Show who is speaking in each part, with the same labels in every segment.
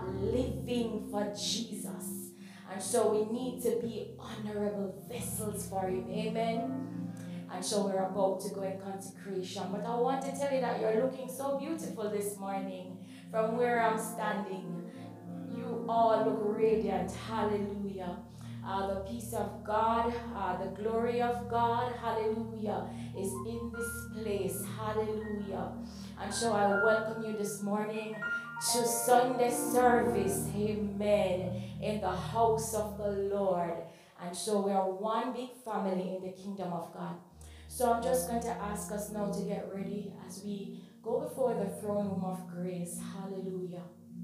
Speaker 1: living for Jesus. And so we need to be honorable vessels for him. Amen. And so we're about to go in consecration. But I want to tell you that you're looking so beautiful this morning from where I'm standing. You all look radiant. Hallelujah. The peace of God, the glory of God, hallelujah, is in this place. Hallelujah. And so I welcome you this morning to Sunday service. Amen. In the house of the Lord. And so we are one big family in the kingdom of God. So I'm just going to ask us now to get ready as we go before the throne room of grace. Hallelujah.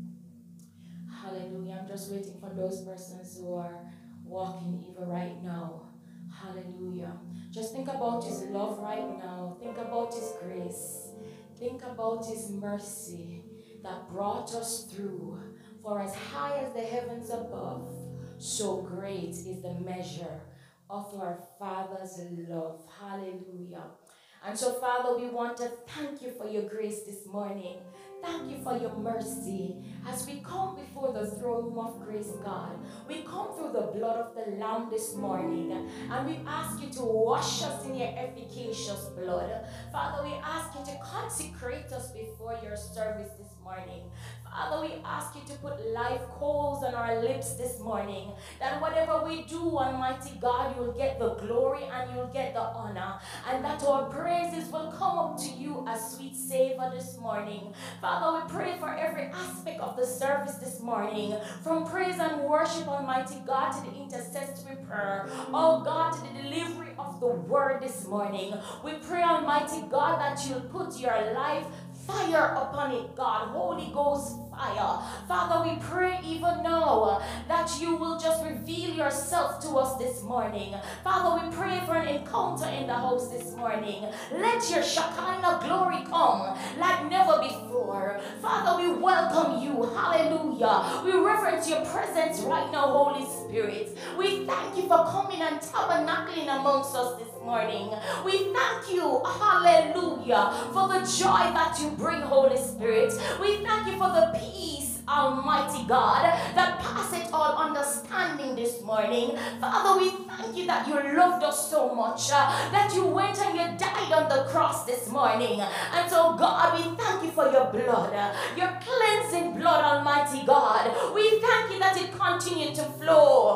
Speaker 1: Hallelujah. I'm just waiting for those persons who are walking even right now. Hallelujah. Just think about his love right now. Think about his grace. Think about his mercy that brought us through. For as high as the heavens above, so great is the measure of our Father's love. Hallelujah. And so, Father, we want to thank you for your grace this morning. Thank you for your mercy. As we come before the throne room of grace, God, we come through the blood of the Lamb this morning, and we ask you to wash us in your efficacious blood. Father, we ask you to consecrate us before your service this morning. Father, we ask you to put live coals on our lips this morning, that whatever we do, Almighty God, you'll get the glory and you'll get the honor, and that our praises will come up to you as sweet savor this morning. Father, we pray for every aspect of the service this morning, from praise and worship, Almighty God, to the intercessory prayer, oh God, to the delivery of the word this morning. We pray, Almighty God, that you'll put your life fire upon it, God. Holy Ghost fire. Father, we pray even now that you will just reveal yourself to us this morning. Father, we pray for an encounter in the house this morning. Let your Shekinah glory come like never before. Father, we welcome you. Hallelujah. We reverence your presence right now, Holy Spirit. We thank you for coming and tabernacling amongst us this morning. We thank you, hallelujah, for the joy that you bring, Holy Spirit. We thank you for the peace, Almighty God, that passeth all understanding this morning. Father, we thank you that you loved us so much, that you went and you died on the cross this morning. And so, God, we thank you for your blood, your cleansing blood, Almighty God. We thank you that it continued to flow.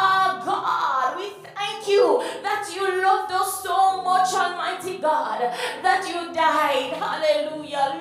Speaker 1: God, we thank you that you loved us so much, Almighty God, that you died. Hallelujah.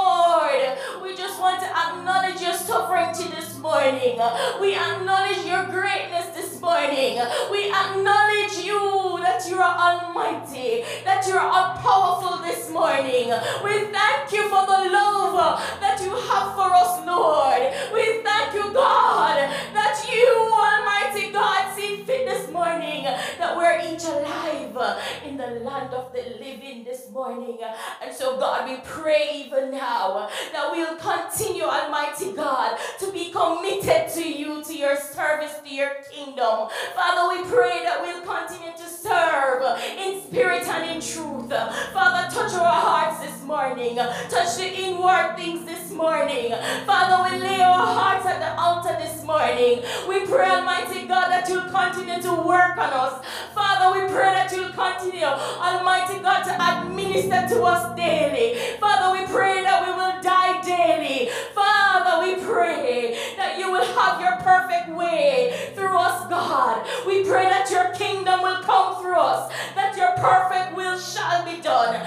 Speaker 1: Lord, we just want to acknowledge your sovereignty this morning. We acknowledge your greatness this morning. We acknowledge you, that you are almighty, that you are all powerful this morning. We thank you for the love that you have for us, Lord. We thank you, God, that you, Almighty God, see fit this morning that we're each alive in the land of the living this morning. And so, God, we pray even now that we'll continue, Almighty God, to be committed to you, to your service, to your kingdom. Father, we pray that we'll continue to serve in spirit and in truth. Father, touch our hearts this morning. Touch the inward things this morning. Father, we lay our hearts at the altar this morning. We pray, Almighty God, that you'll continue to work on us. Father, we pray that you'll continue, Almighty God, to administer to us daily. Father, we pray that we will die daily. Father, we pray that you will have your perfect way through us, God. We pray that your kingdom will come through us, that your perfect will shall be done.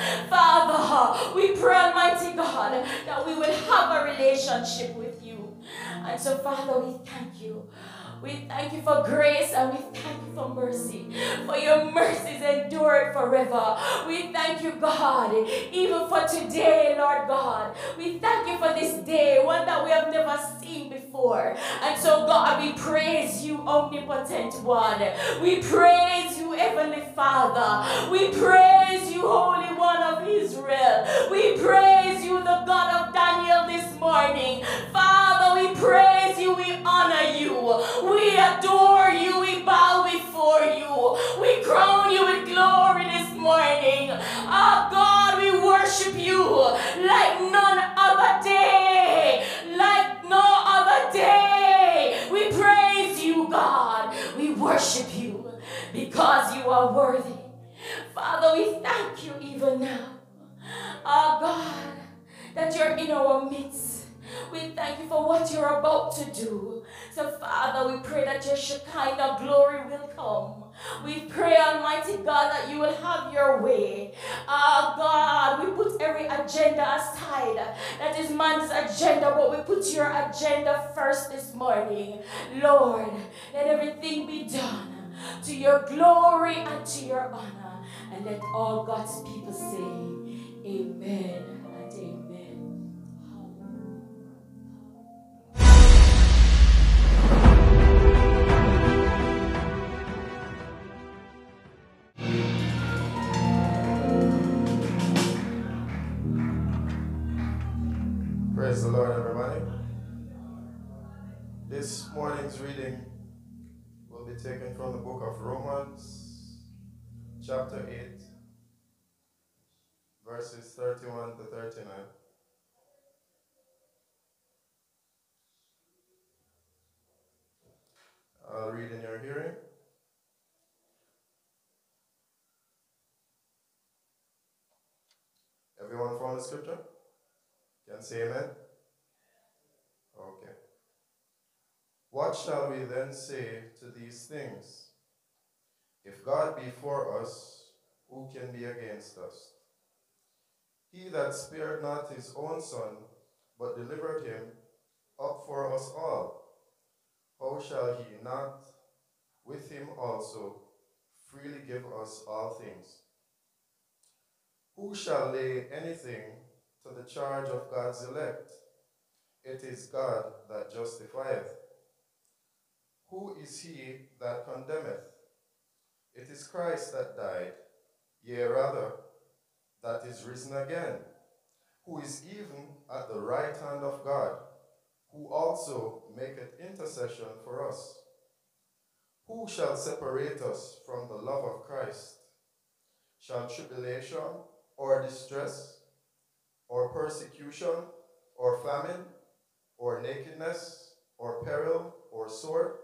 Speaker 1: Father, we pray, Almighty God, that we will have a relationship with you. And so, Father, we thank you. We thank you for grace and we thank you for mercy. For your mercies endure forever. We thank you, God, even for today, Lord God. We thank you for this day, one that we have never seen before. And so, God, we praise you, omnipotent one. We praise you, Heavenly Father. We praise you, Holy One of Israel. We praise you, the God of Daniel, this morning. Father, we praise you, we honor you. We adore you, we bow before you. We crown you with glory this morning. Oh God, we worship you like none other day. Like no other day. what you're about to do. So, Father, we pray that your Shekinah glory will come. We pray, Almighty God, that you will have your way. God, we put every agenda aside. That is man's agenda, but we put your agenda first this morning. Lord, let everything be done to your glory and to your honor. And let all God's people say, amen and amen.
Speaker 2: Praise the Lord, everybody. This morning's reading will be taken from the book of Romans, chapter 8, verses 31 to 39. I'll read in your hearing. Everyone found the scripture? Can say amen? Okay. What shall we then say to these things? If God be for us, who can be against us? He that spared not his own son, but delivered him up for us all, how shall he not with him also freely give us all things? Who shall lay anything to the charge of God's elect? It is God that justifieth. Who is he that condemneth? It is Christ that died, yea rather, that is risen again, who is even at the right hand of God, who also maketh intercession for us. Who shall separate us from the love of Christ? Shall tribulation, or distress, or persecution, or famine, or nakedness, or peril, or sword?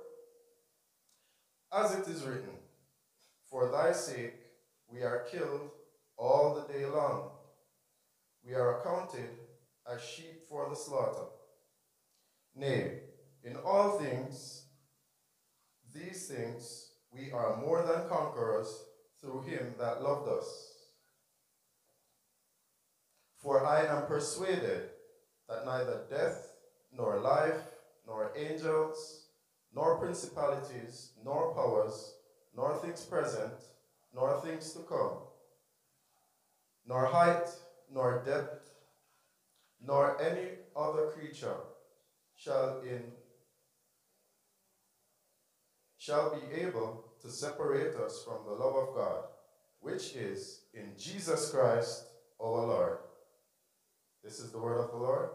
Speaker 2: As it is written, for thy sake we are killed all the day long. We are accounted as sheep for the slaughter. Nay, in all things, these things, we are more than conquerors through him that loved us. For I am persuaded that neither death, nor life, nor angels, nor principalities, nor powers, nor things present, nor things to come, nor height, nor depth, nor any other creature shall be able to separate us from the love of God, which is in Jesus Christ our Lord. This is the word of the Lord.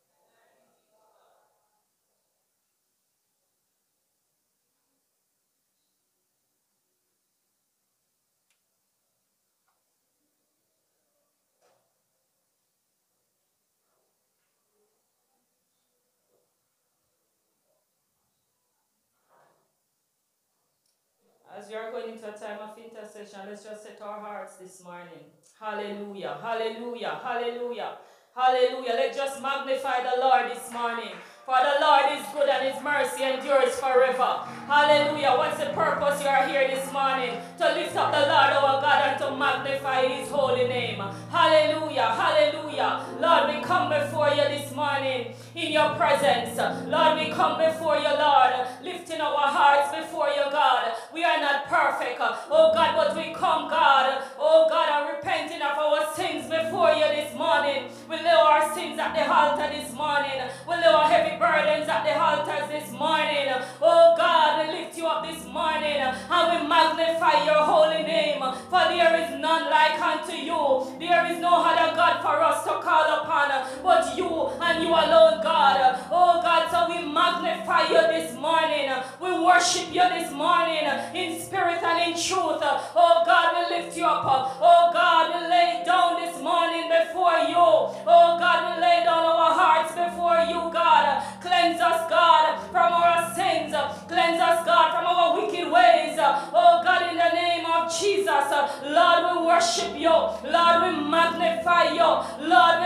Speaker 1: As we are going into a time of intercession, let's just set our hearts this morning. Hallelujah, hallelujah, hallelujah, hallelujah. Let's just magnify the Lord this morning. For the Lord is good and his mercy endures forever. Hallelujah. What's the purpose you are here this morning? To lift up the Lord our God and to magnify his holy name. Hallelujah, hallelujah. Lord, we come before you this morning in your presence. Lord, we come before you, Lord, lifting our hearts before you, God. We are not perfect, oh God, but we come, God, oh God, and repenting of our sins before you this morning. We lay our sins at the altar this morning. We lay our heavy burdens at the altars this morning. Oh God, we lift you up this morning and we magnify your holy name. For there is none like unto you. There is no other God for us to call upon but you and you alone, God. Oh God, so we magnify you this morning. We worship you this morning in spirit and in truth. Oh God, we lift you up. Oh God, we lay down this morning before you. Oh God, we lay down our hearts before you, God. Cleanse us, God, from our sins. Cleanse us, God, from our wicked ways. Oh God, in the name of Jesus, Lord, we worship you. Lord, we magnify you. Lord, we lift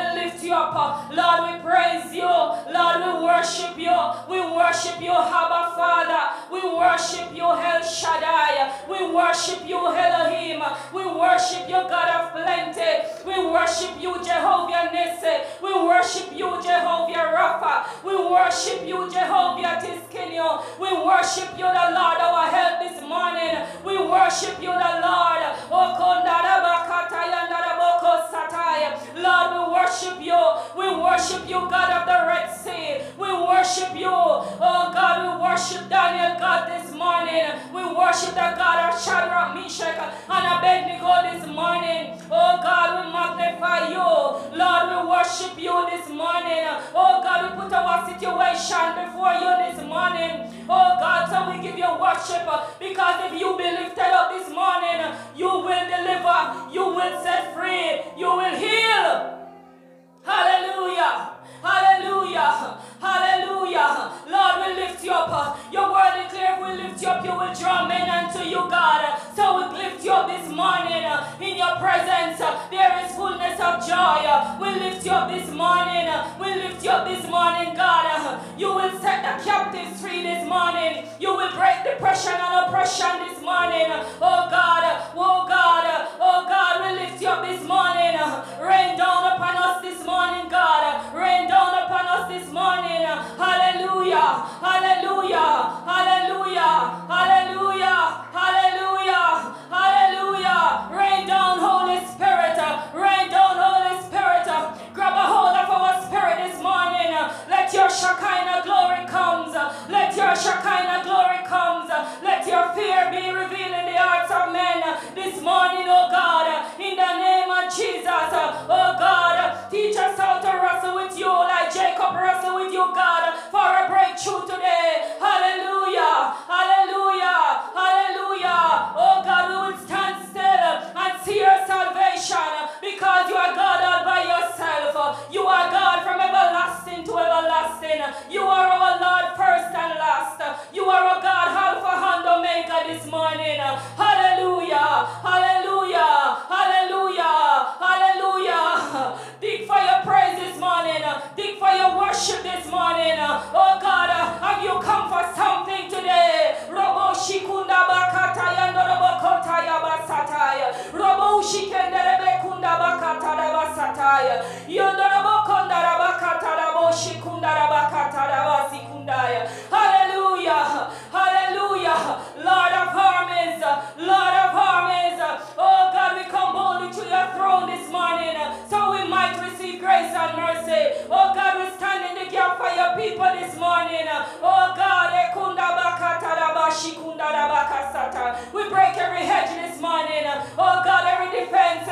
Speaker 1: you up. Lord, we praise you. Lord, we worship you. We worship you, Abba Father. We worship you, El Shaddai. We worship you, Elohim. We worship you, God of plenty. We worship you, Jehovah Nissi. We worship you, Jehovah Rapha. We worship you, Jehovah Tiskinu. We worship you, the Lord, our help this morning. We worship you, the Lord. Lord, we worship you. We worship you, God of the Red Sea. We worship you. Oh God, we worship Daniel, God, this morning. We worship the God of Shadrach, Meshach, and Abednego this morning. Oh God, we magnify you. Lord, we worship you this morning. Oh God, we put our situation before you this morning. Oh God, so we give you worship, because if you be lifted up this morning, you will deliver, you will set free, you will heal. Hallelujah. Hallelujah. Hallelujah. Lord, we lift you up. Your word declares we lift you up, you will draw men unto you, God. So we lift you up this morning. In your presence, there is fullness of joy. We lift you up this morning. We lift you up this morning, God. You will set the captives free this morning. You will break depression and oppression this morning. Oh God, oh God, oh God, we lift you up this morning. Rain down upon us this morning, God. Rain down upon us this morning. Hallelujah, hallelujah, hallelujah, hallelujah, hallelujah, hallelujah. Rain down, Holy Spirit. Rain down, Holy Spirit. Grab a hold of our spirit this morning. Let your Shekinah glory comes. Let your Shekinah glory comes. Let your fear be revealed in the hearts of men this morning, oh God. In the name of Jesus, oh God, teach us how to wrestle with you like Jacob wrestled with you, God, for a breakthrough today. Hallelujah, hallelujah, hallelujah. Oh God, we will stand still and see your salvation, because you are God all by yourself. You are God from everlasting to everlasting. You are our Lord first and last. You are our God Alpha and Omega this morning. Hallelujah, hallelujah, hallelujah, hallelujah. Dig for your praise this morning. Dig for your worship this morning. Oh God, have you come for something today? Robo shikunda bakataya ndorobo kotaya basataya. Robo shikenderebe kunda bakatara basataya. Yondorobo kondara bakatara bo shikundara bakatara basikundaya. Hallelujah, hallelujah. Lord of armies, Lord of armies. Oh God, we come boldly to your throne this morning, so we might receive grace and mercy. Oh God, we stand in the gap for your people this morning. Oh God, we break every hedge this morning. Oh God, every defense.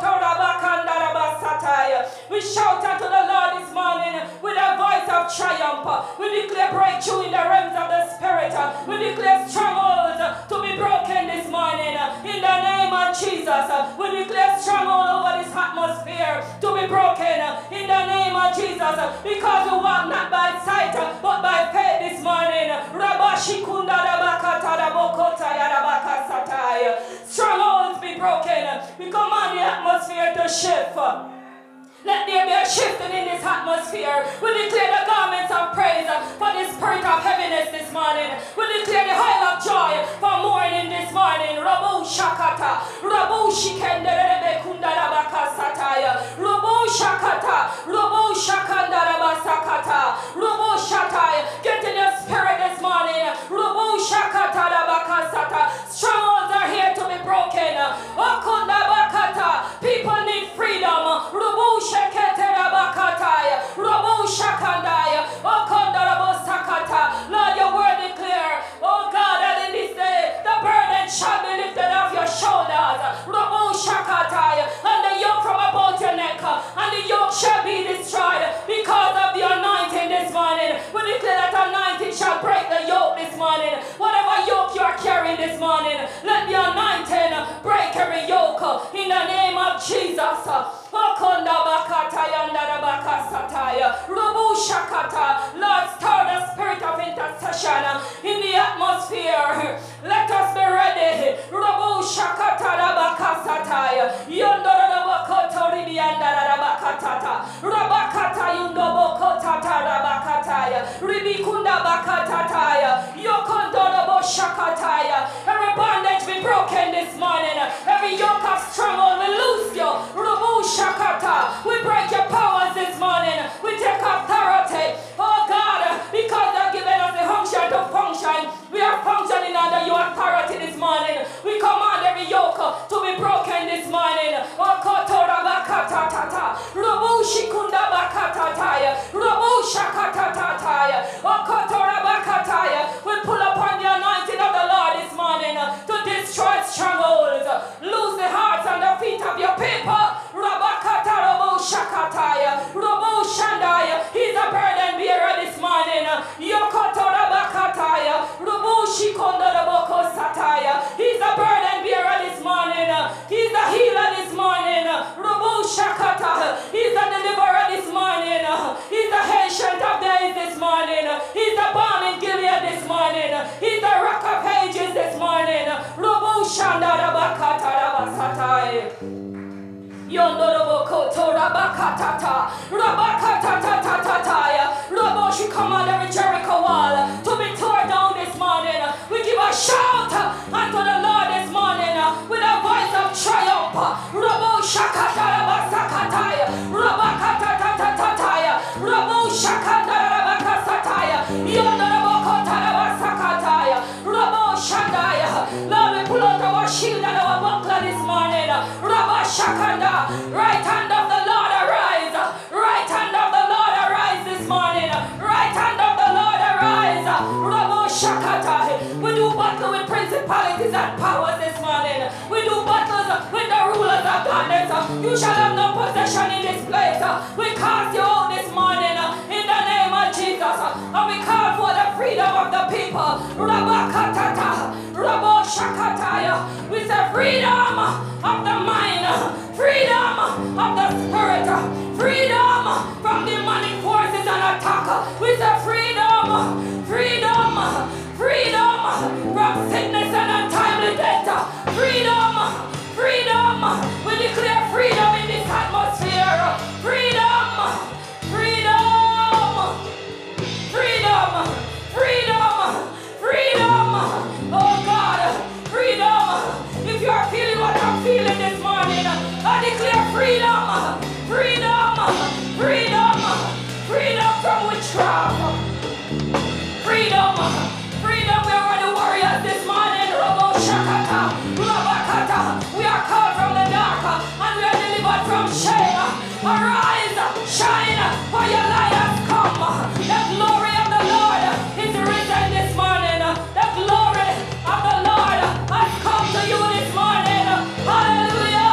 Speaker 1: We shout unto the Lord this morning with a voice of triumph. We declare breakthrough in the realms of the Spirit. We declare strongholds to be broken this morning. In the name of Jesus, we declare stronghold over this atmosphere to be broken. In the name of Jesus, because we walk not by sight but by faith this morning. Strongholds be broken. We command the atmosphere to shift. Let there be a shifting in this atmosphere. We declare the garments of praise for the spirit of heaviness this morning. We declare the oil of joy for mourning this morning. Rabu shakata, Rabu shikenderebe kundarabaka sataya, Rabu shakata, Rabu shakandarabasakata, Rabu shatai. Get in your spirit this morning. Rabu shakata rabaka sata. Strongholds are here to be broken. Okundabakata. People need freedom. Rabu Lord, your word declare, oh God, that in this day the burden shall be lifted off your shoulders. And the yoke from about your neck, and the yoke shall be destroyed because of the anointing this morning. We declare that anointing shall break the yoke this morning. Whatever yoke you are carrying this morning, let the anointing break every yoke in the name of Jesus. Lord, stir the spirit of intercession in the atmosphere. Let us be ready. Yundo Bokotata Bakataya, Ribikunda Bakatataya, Yokondobo Shakataya. Every bondage be broken this morning. Every yoke of struggle we loose you. Rubu Shakata. We break your powers this morning. We take authority. Oh God, because they're giving us the function to function. We are functioning under your authority this morning. We command every yoke to be broken this morning. Oh Kotora Bakatata. Rubu Shikunda Bakatataya. Rubu Shakatatataya. Oh Kotora Bakataya. We pull upon the anointing of the Lord this morning to destroy strongholds. Loose the hearts and the feet of your people. Rabakata Rubu Shakataya. Rubu Shandaya. He's a burden bearer this morning. Yokotora Bakataya. Rubu Shikonda Raboko Sataya. He's a burden bearer this morning. He's a healer this morning. Rubu Shakata. He's a deliverer this morning. He's a ancient of days this morning. He's a balm in Gilead this morning. He's a rock of ages this morning. Rubu Shanda Rabakata Rabasatai. Yondoroboko Rabakatata Rabakatatataya Robo, she command every Jericho wall to be torn down this morning. We give a shout unto the Lord this morning with a voice of triumph. Robo Shakata Rabasakataya Rabakatatataya Robo Shakata Rabakasataya Yondoroboko Tarabasakataya Robo Shandaya. Lord, we pull out our shield and our buckler this morning. Rabba Shakanda. Right hand of the Lord arise. Right hand of the Lord arise this morning. Right hand of the Lord arise. Rabo Shakata. We do battle with principalities and powers this morning. We do battles with the rulers of darkness. You shall have no possession in this place. We cast you out this morning in the name of Jesus. And we call for the freedom of the people. Rabakatata. Rabo Shakataya. We say freedom of the mind. Freedom of the spirit, freedom from demonic forces and attack. We say freedom, freedom, freedom from sickness and untimely death. Freedom, freedom. We declare freedom in this atmosphere. Freedom, freedom, freedom, freedom, freedom. Oh God, freedom. If you are feeling what I'm feeling this morning, I declare freedom, freedom, freedom, freedom from witchcraft, freedom, freedom. We are the warriors this morning. Robo Shakata, Rabakata. We are called from the dark and we are delivered from shame. Arise, shine, for your light has come. The glory of the Lord is risen this morning. The glory of the Lord has come to you this morning. Hallelujah.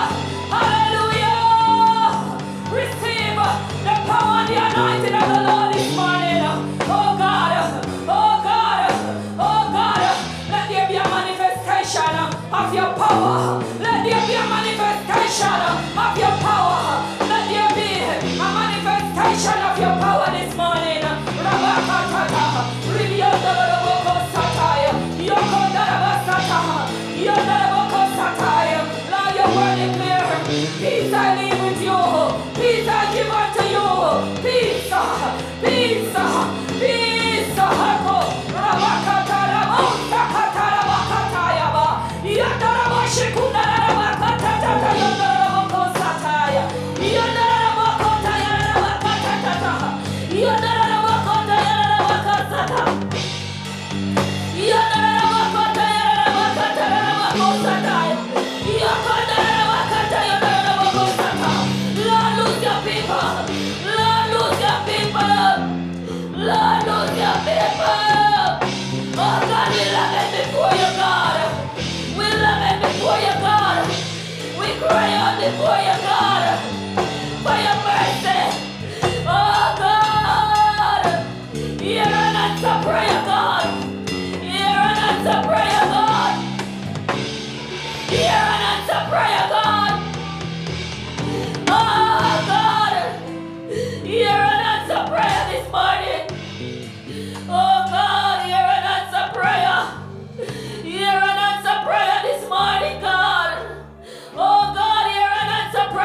Speaker 1: Hallelujah! Receive the power and the anointing of the Lord this morning. Oh God, oh God, oh God, let there be a manifestation of your power. Let there be a manifestation of your power. Let there be a manifestation of your power this morning. Rabakatata, Ribiyondoroboko Sataya, Yokondarabasata, Yondoroboko Sataya. Now your word declare, peace I leave with you, peace I give unto you, peace, peace, peace. Rabakata, Rabakata, Rabakatayaba, Yondorobashikunda, Rabakatata, Yondoroboko Sataya, Yondoroboko Tayarabakatata, Yondoroboko Tayarabakatata, Yondoroboko Tayarabakatata, Sataya. Lord, lose your people. Lord, lose your people. Lord, lose your people. Oh God, we love it before you, God. We love it before you, God. We cry out before you, God, for your mercy. Oh God, hear an answer prayer, God. Hear an answer prayer, God. Hear an answer prayer, God. Oh God, hear an answer prayer this morning. Oh God, hear an answer prayer. Hear an answer prayer this morning, God. Oh God, hear an answer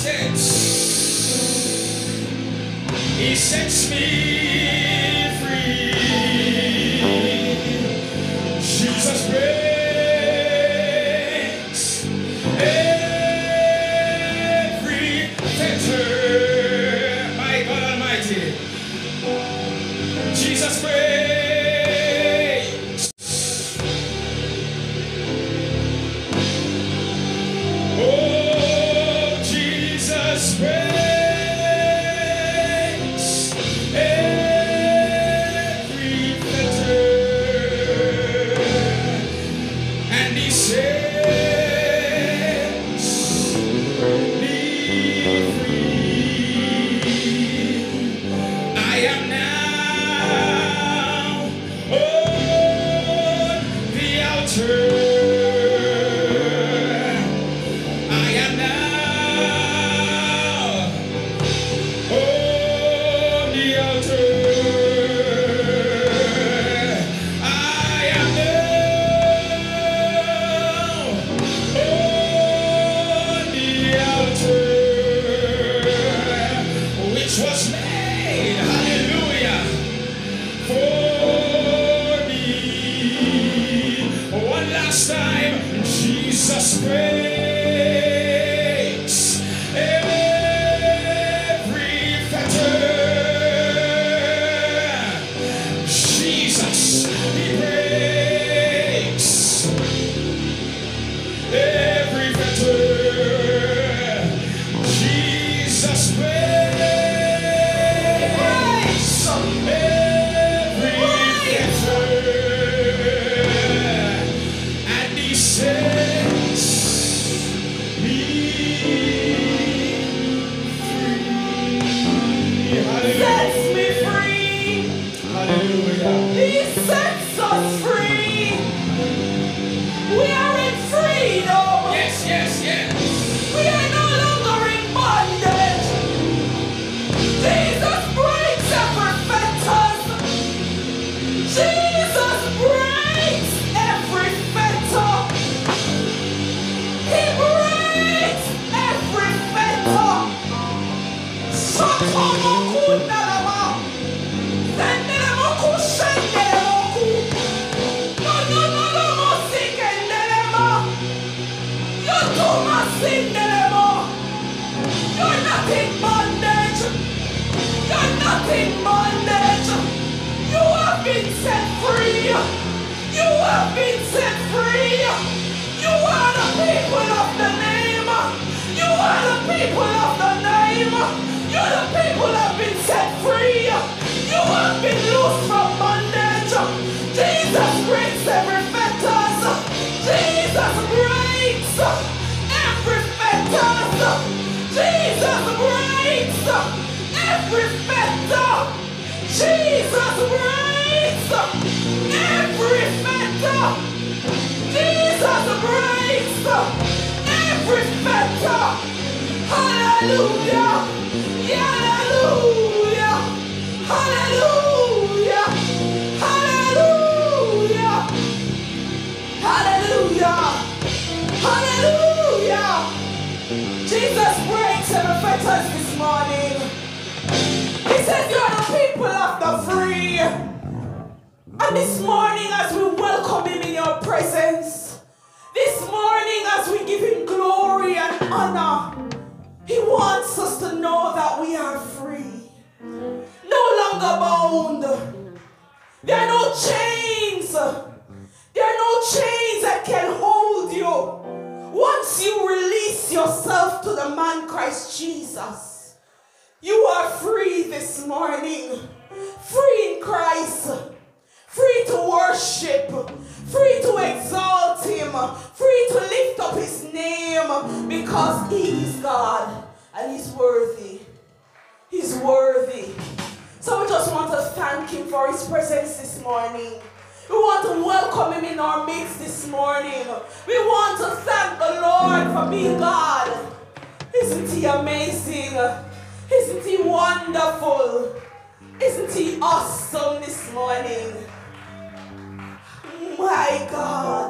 Speaker 3: He sets me free. Jesus breaks every fetter. My God Almighty. Jesus breaks. Oh, Jesus breaks.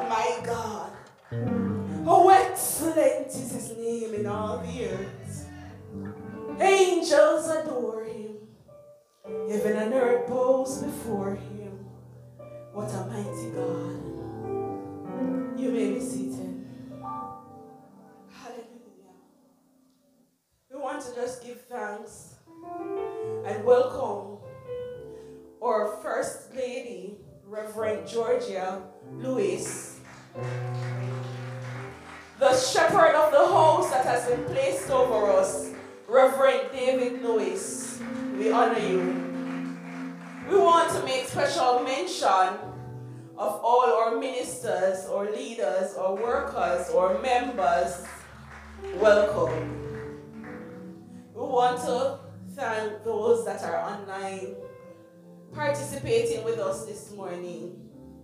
Speaker 4: How excellent is his name in all the earth. Angels adore him. Heaven and earth bows before him. What a mighty God. You may be seated. Hallelujah. We want to just give thanks and welcome our First Lady, Reverend Georgia Lewis, the shepherd of the house that has been placed over us, Reverend David Lewis. We honor you. We want to make special mention of all our ministers or leaders or workers or members. Welcome. We want to thank those that are online participating with us this morning.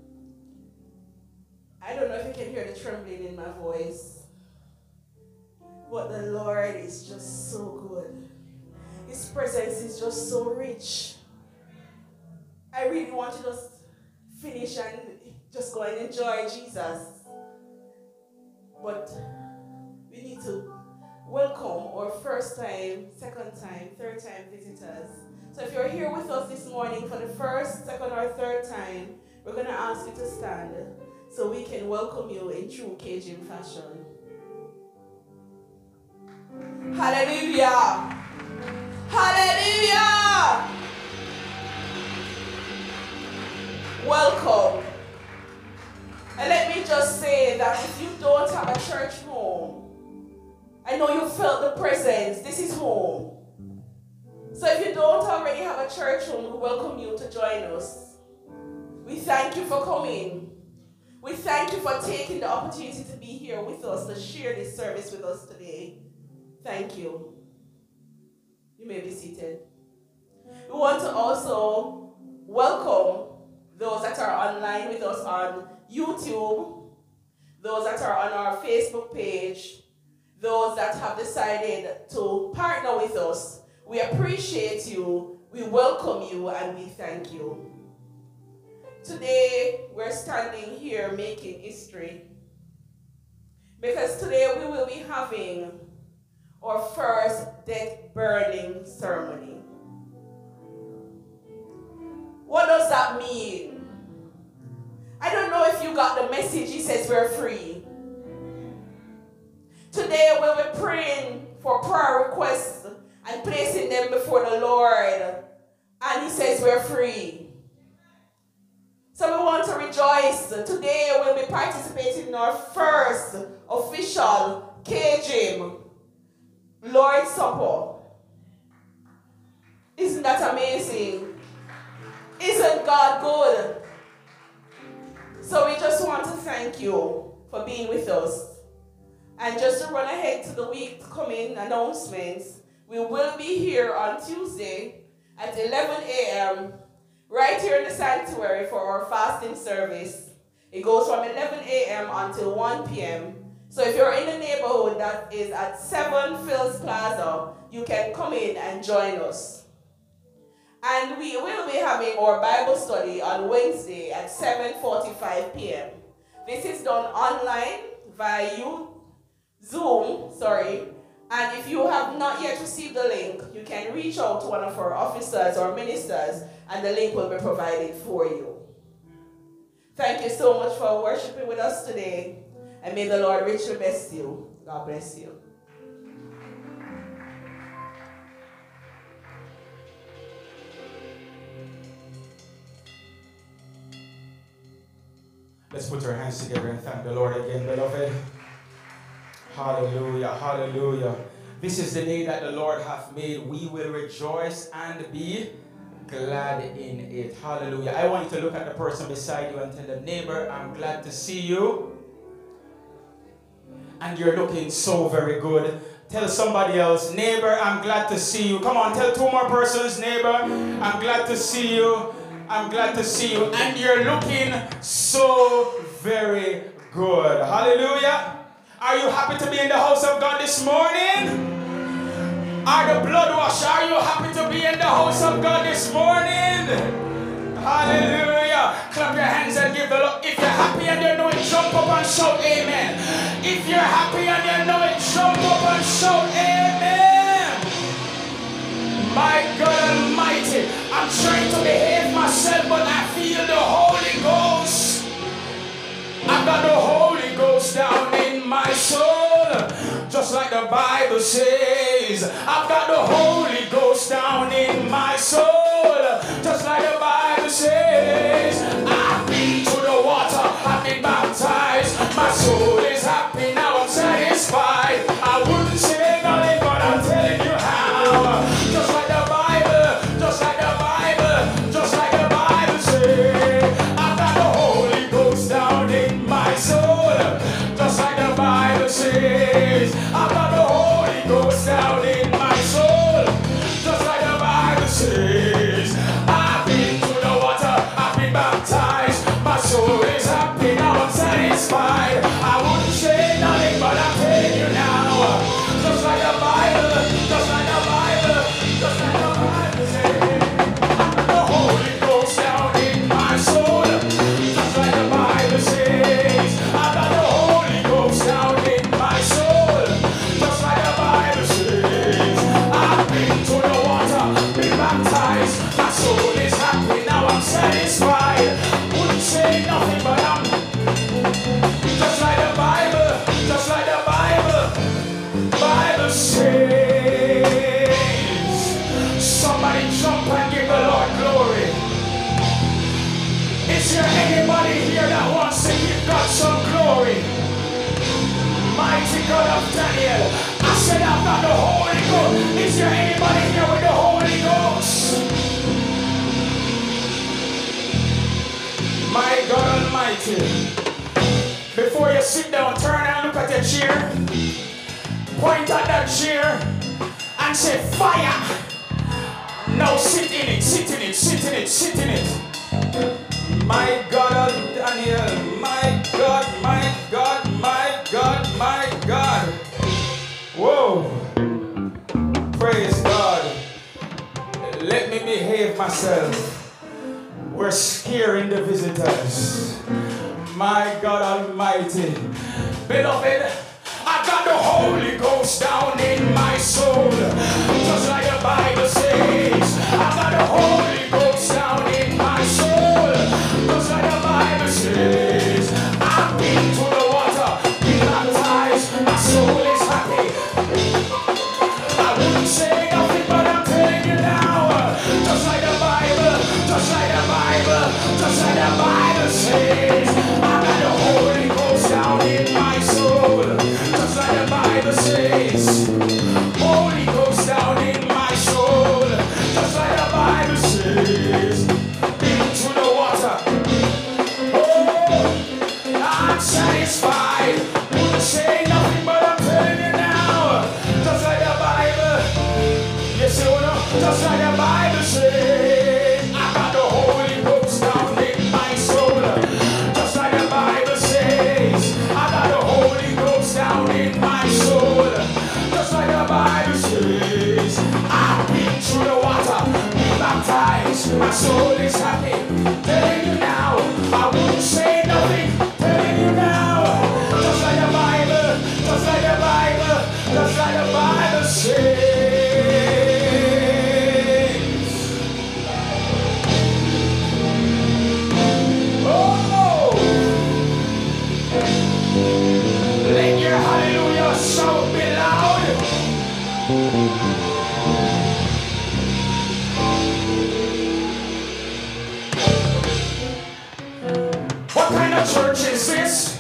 Speaker 4: I don't know if you can hear the trembling in my voice, but the Lord is just so good. His presence is just so rich. I really want to just finish and just go and enjoy Jesus. But we need to welcome our first time, second time, third time visitors. So if you're here with us this morning for the first, second, or third time, we're going to ask you to stand so we can welcome you in true KGIM fashion. Hallelujah! Hallelujah! Welcome. And let me just say that if you don't have a church home, I know you felt the presence. This is home. So if you don't already have a church home, we welcome you to join us. We thank you for coming. We thank you for taking the opportunity to be here with us, to share this service with us today. Thank you. You may be seated. We want to also welcome those that are online with us on YouTube, those that are on our Facebook page, those that have decided to partner with us. We appreciate you, we welcome you, and we thank you. Today, we're standing here making history because today we will be having our first death burning ceremony. What does that mean? I don't know if you got the message. He says we're free. Today we'll be praying for prayer requests and placing them before the Lord. And he says we're free. So we want to rejoice. Today we'll be participating in our first official KGIM Lord's Supper. Isn't that amazing? Isn't God good? So we just want to thank you for being with us. And just to run ahead to the week coming announcements, we will be here on Tuesday at 11 a.m. right here in the sanctuary for our fasting service. It goes from 11 a.m. until 1 p.m. So if you're in the neighborhood that is at 7 Phil's Plaza, you can come in and join us. And we will be having our Bible study on Wednesday at 7:45 p.m. This is done online via Zoom. And if you have not yet received the link, you can reach out to one of our officers or ministers and the link will be provided for you. Thank you so much for worshiping with us today. And may the Lord richly bless you. God bless you.
Speaker 3: Let's put our hands together and thank the Lord again, beloved. Hallelujah, hallelujah. This is the day that the Lord hath made. We will rejoice and be glad in it. Hallelujah. I want you to look at the person beside you and tell them, neighbor, I'm glad to see you. And you're looking so very good. Tell somebody else, neighbor, I'm glad to see you. Come on, tell two more persons, neighbor, I'm glad to see you. I'm glad to see you. And you're looking so very good. Hallelujah. Are you happy to be in the house of God this morning? Are the blood washed? Are you happy to be in the house of God this morning? Hallelujah. Clap your hands and give the Lord. If you're happy and you know it, jump up and shout amen. If you're happy and you know it, jump up and shout amen. just like the Bible says. I've got the Holy Ghost down in my soul, just like the Bible says. I've been to the water, I've been baptized. My soul is happy, now I'm satisfied. I wouldn't say nothing, but I'm telling you how. Just like the Bible, just like the Bible, just like the Bible says. I've got the Holy Ghost down in my soul, just like the Bible says. I've got the Holy Ghost down in my soul, just like the Bible says. I've been to the water, I've been baptized. My soul is happy, now I'm satisfied. I wouldn't say nothing, but I'm telling you now. Just like the Bible, just like the Bible, just like the Bible says. The Holy Ghost down in my soul, just like the Bible says. I've got the Holy Ghost down in my soul, just like the Bible says. I've been to the water, been baptized. My soul is happy, now I'm satisfied. Wouldn't say nothing, but I'm just like the Bible, just like the Bible. Bible says. Somebody jump and give the Lord glory. Is there anybody here that wants to give God some glory? Mighty God of Daniel, I said I've got the Holy Ghost. Is there anybody here with the Holy Ghost? My God Almighty, before you sit down, turn and look at your chair. Point at that chair and say fire. Now sit in it, sit in it, sit in it, sit in it. My God, Daniel, my God, my God, my God, my God. Whoa. Praise God. Let me behave myself. We're scaring the visitors. My God Almighty. Beloved, I got the Holy Ghost down in my soul, just like the Bible says. I got the Holy Ghost down in my soul, just like the Bible says. I've been to the water, been baptized. My soul is happy. I wouldn't say nothing, but I'm telling you now. Just like the Bible, just like the Bible, just like the Bible says. I got the Holy Ghost down in my soul, just like the Bible says. Holy Ghost down in my soul, just like the Bible says. Into the water, oh, I'm satisfied. Wouldn't say nothing, but I'm telling you now. Just like the Bible, yes, you know, just like the Bible says. I got the Holy Ghost down in my soul, just like the Bible says. I got the Holy Ghost down in my soul, just like the Bible says. I've been through the water, been baptized. My soul is happy. Telling you now, I wouldn't say nothing. Telling you now, just like the Bible, just like the Bible, just like the Bible says. Oh, let your hallelujah shout be loud. What kind of church is this?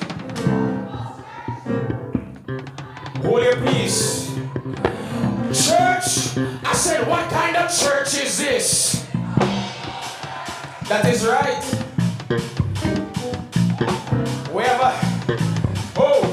Speaker 3: Hold your peace. Church, I said, what kind of church is this? That is right. Wherever. Oh.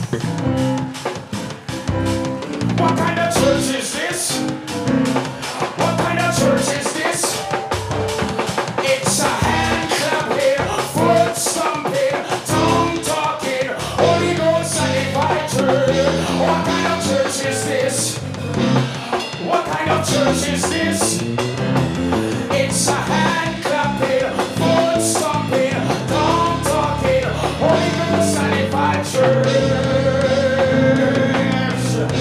Speaker 3: What kind of church is this? What kind of church is this? It's a hand clapping, foot stomping, tongue talking, Holy Ghost sanctified church. What kind of church is this? What kind of church is this? It's a hand clapping, foot stomping, tongue talking, Holy Ghost sanctified church.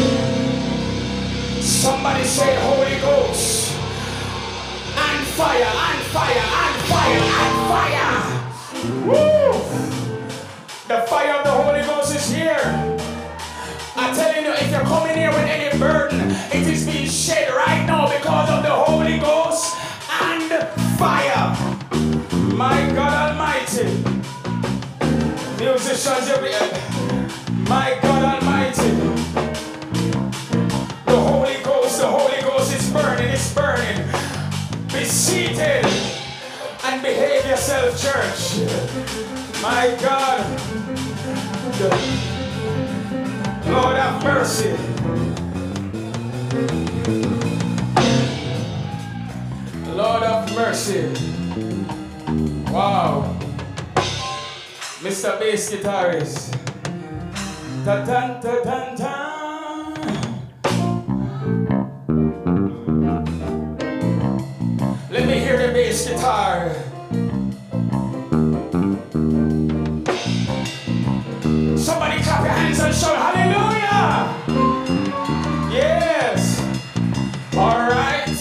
Speaker 3: Somebody say Holy Ghost. And fire, and fire, and fire, and fire. Woo! The fire of the Holy Ghost is here. I'm telling you, if you're coming here with any burden, it is being shed right now because of the Holy Ghost and fire. My God Almighty. Musicians, my God Almighty. The Holy Ghost is burning, it's burning. Be seated and behave yourself, church. My God. Lord have mercy. Lord have mercy. Wow. Mr. Bass Guitarist. Ta -tan, ta -tan, ta. Let me hear the bass guitar. Somebody clap your hands and shout hallelujah. Yes. All right.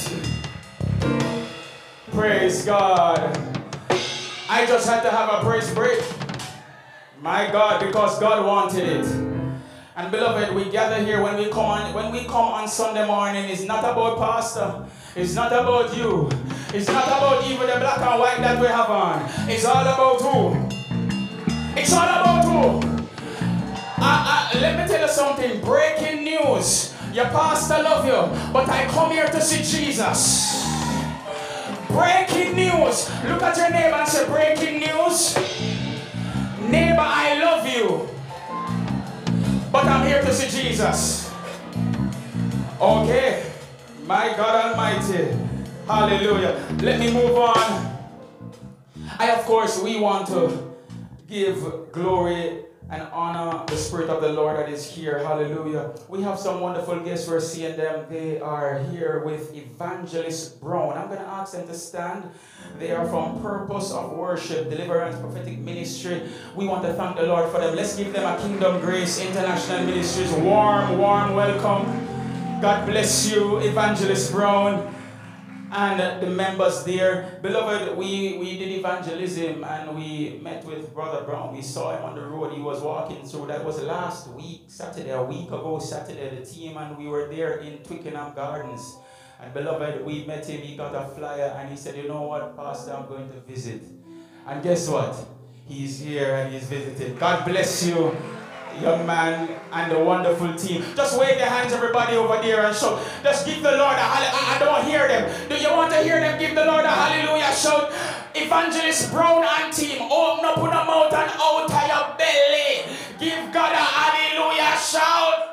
Speaker 3: Praise God. I just had to have a praise break. My God, because God wanted it. And beloved, we gather here when we come on Sunday morning. It's not about pastor. It's not about you. It's not about even the black and white that we have on. It's all about who? It's all about who? Let me tell you something. Breaking news. Your pastor love you, but I come here to see Jesus. Breaking news. Look at your neighbor and say, breaking news. Neighbor, I love you, but I'm here to see Jesus. Okay. My God Almighty. Hallelujah. Let me move on. Of course, we want to give glory and honor the Spirit of the Lord that is here. Hallelujah. We have some wonderful guests. We're seeing them. They are here with Evangelist Brown. I'm going to ask them to stand. They are from Purpose of Worship, Deliverance, Prophetic Ministry. We want to thank the Lord for them. Let's give them a Kingdom Grace International Ministries warm welcome. God bless you, Evangelist Brown, and the members there. Beloved, we did evangelism and we met with Brother Brown. We saw him on the road. He was walking through. That was last week, Saturday, a week ago Saturday, the team, and we were there in Twickenham Gardens. And beloved, we met him. He got a flyer and he said, you know what, Pastor, I'm going to visit. And guess what? He's here and he's visiting. God bless you, young man, and the wonderful team. Just wave your hands, everybody over there, and shout. Just give the Lord a hallelujah. I don't hear them. Do you want to hear them? Give the Lord a hallelujah. Shout. Evangelist Brown and team, open up your mouth and out of your belly. Give God a hallelujah. Shout.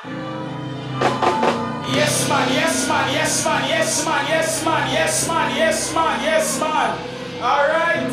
Speaker 3: Yes, man. Yes, man. Yes, man. Yes, man. Yes, man. Yes, man. Yes, man. Yes, man. All right.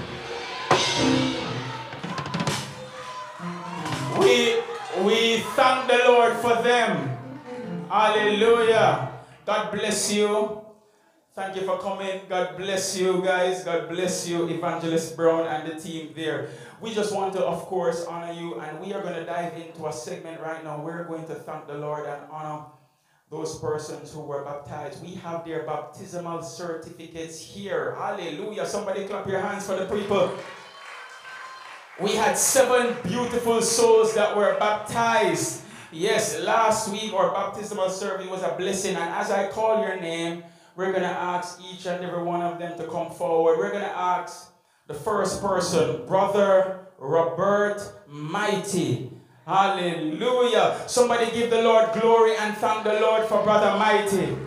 Speaker 3: We thank the Lord for them. Hallelujah. God bless you. Thank you for coming. God bless you guys. God bless you, Evangelist Brown and the team there. We just want to, of course, honor you, and we are going to dive into a segment right now. We're going to thank the Lord and honor those persons who were baptized. We have their baptismal certificates here. Hallelujah. Somebody clap your hands for the people. We had 7 beautiful souls that were baptized. Yes, last week our baptismal service was a blessing. And as I call your name, we're going to ask each and every one of them to come forward. We're going to ask the first person, Brother Robert Mighty. Hallelujah. Somebody give the Lord glory and thank the Lord for Brother Mighty.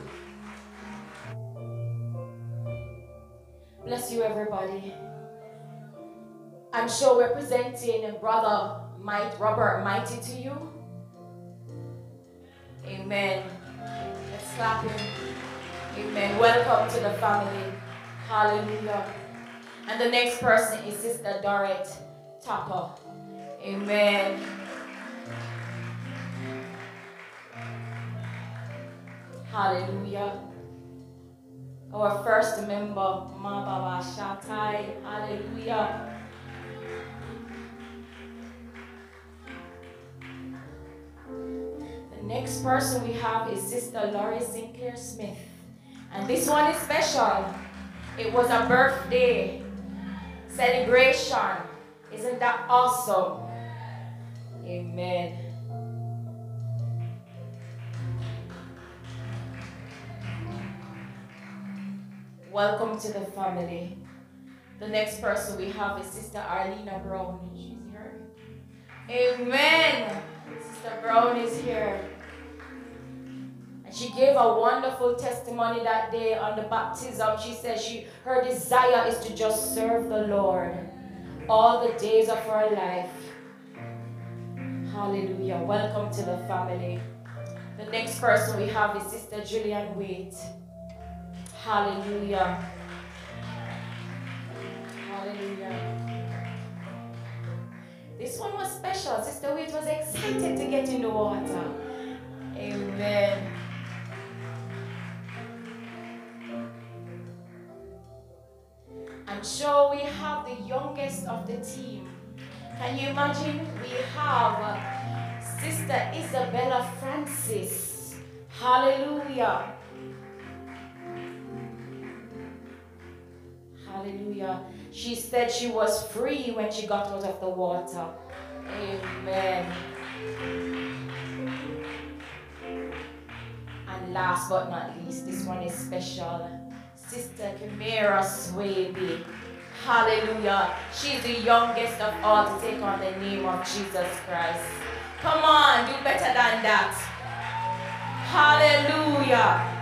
Speaker 1: Bless you, everybody. I'm sure we're presenting Brother Robert Mighty to you. Amen. Let's clap him. Amen. Welcome to the family. Hallelujah. And the next person is Sister Dorrit Topper. Amen. Hallelujah. Our first member, Ma Baba Shatai. Hallelujah. The next person we have is Sister Laurie Sinclair Smith. And this one is special. It was a birthday celebration. Isn't that awesome? Amen. Welcome to the family. The next person we have is Sister Arlena Brown. She's here. Amen. Sister Brown is here. And she gave a wonderful testimony that day on the baptism. She said her desire is to just serve the Lord all the days of her life. Hallelujah. Welcome to the family. The next person we have is Sister Julian Waite. Hallelujah. Hallelujah. This one was special. Sister Waite was excited to get in the water. Amen. I'm sure we have the youngest of the team. Can you imagine? We have Sister Isabella Francis. Hallelujah. Hallelujah. She said she was free when she got out of the water. Amen. And last but not least, this one is special. Sister Kimera Swaby. Hallelujah. She's the youngest of all to take on the name of Jesus Christ. Come on, do better than that. Hallelujah.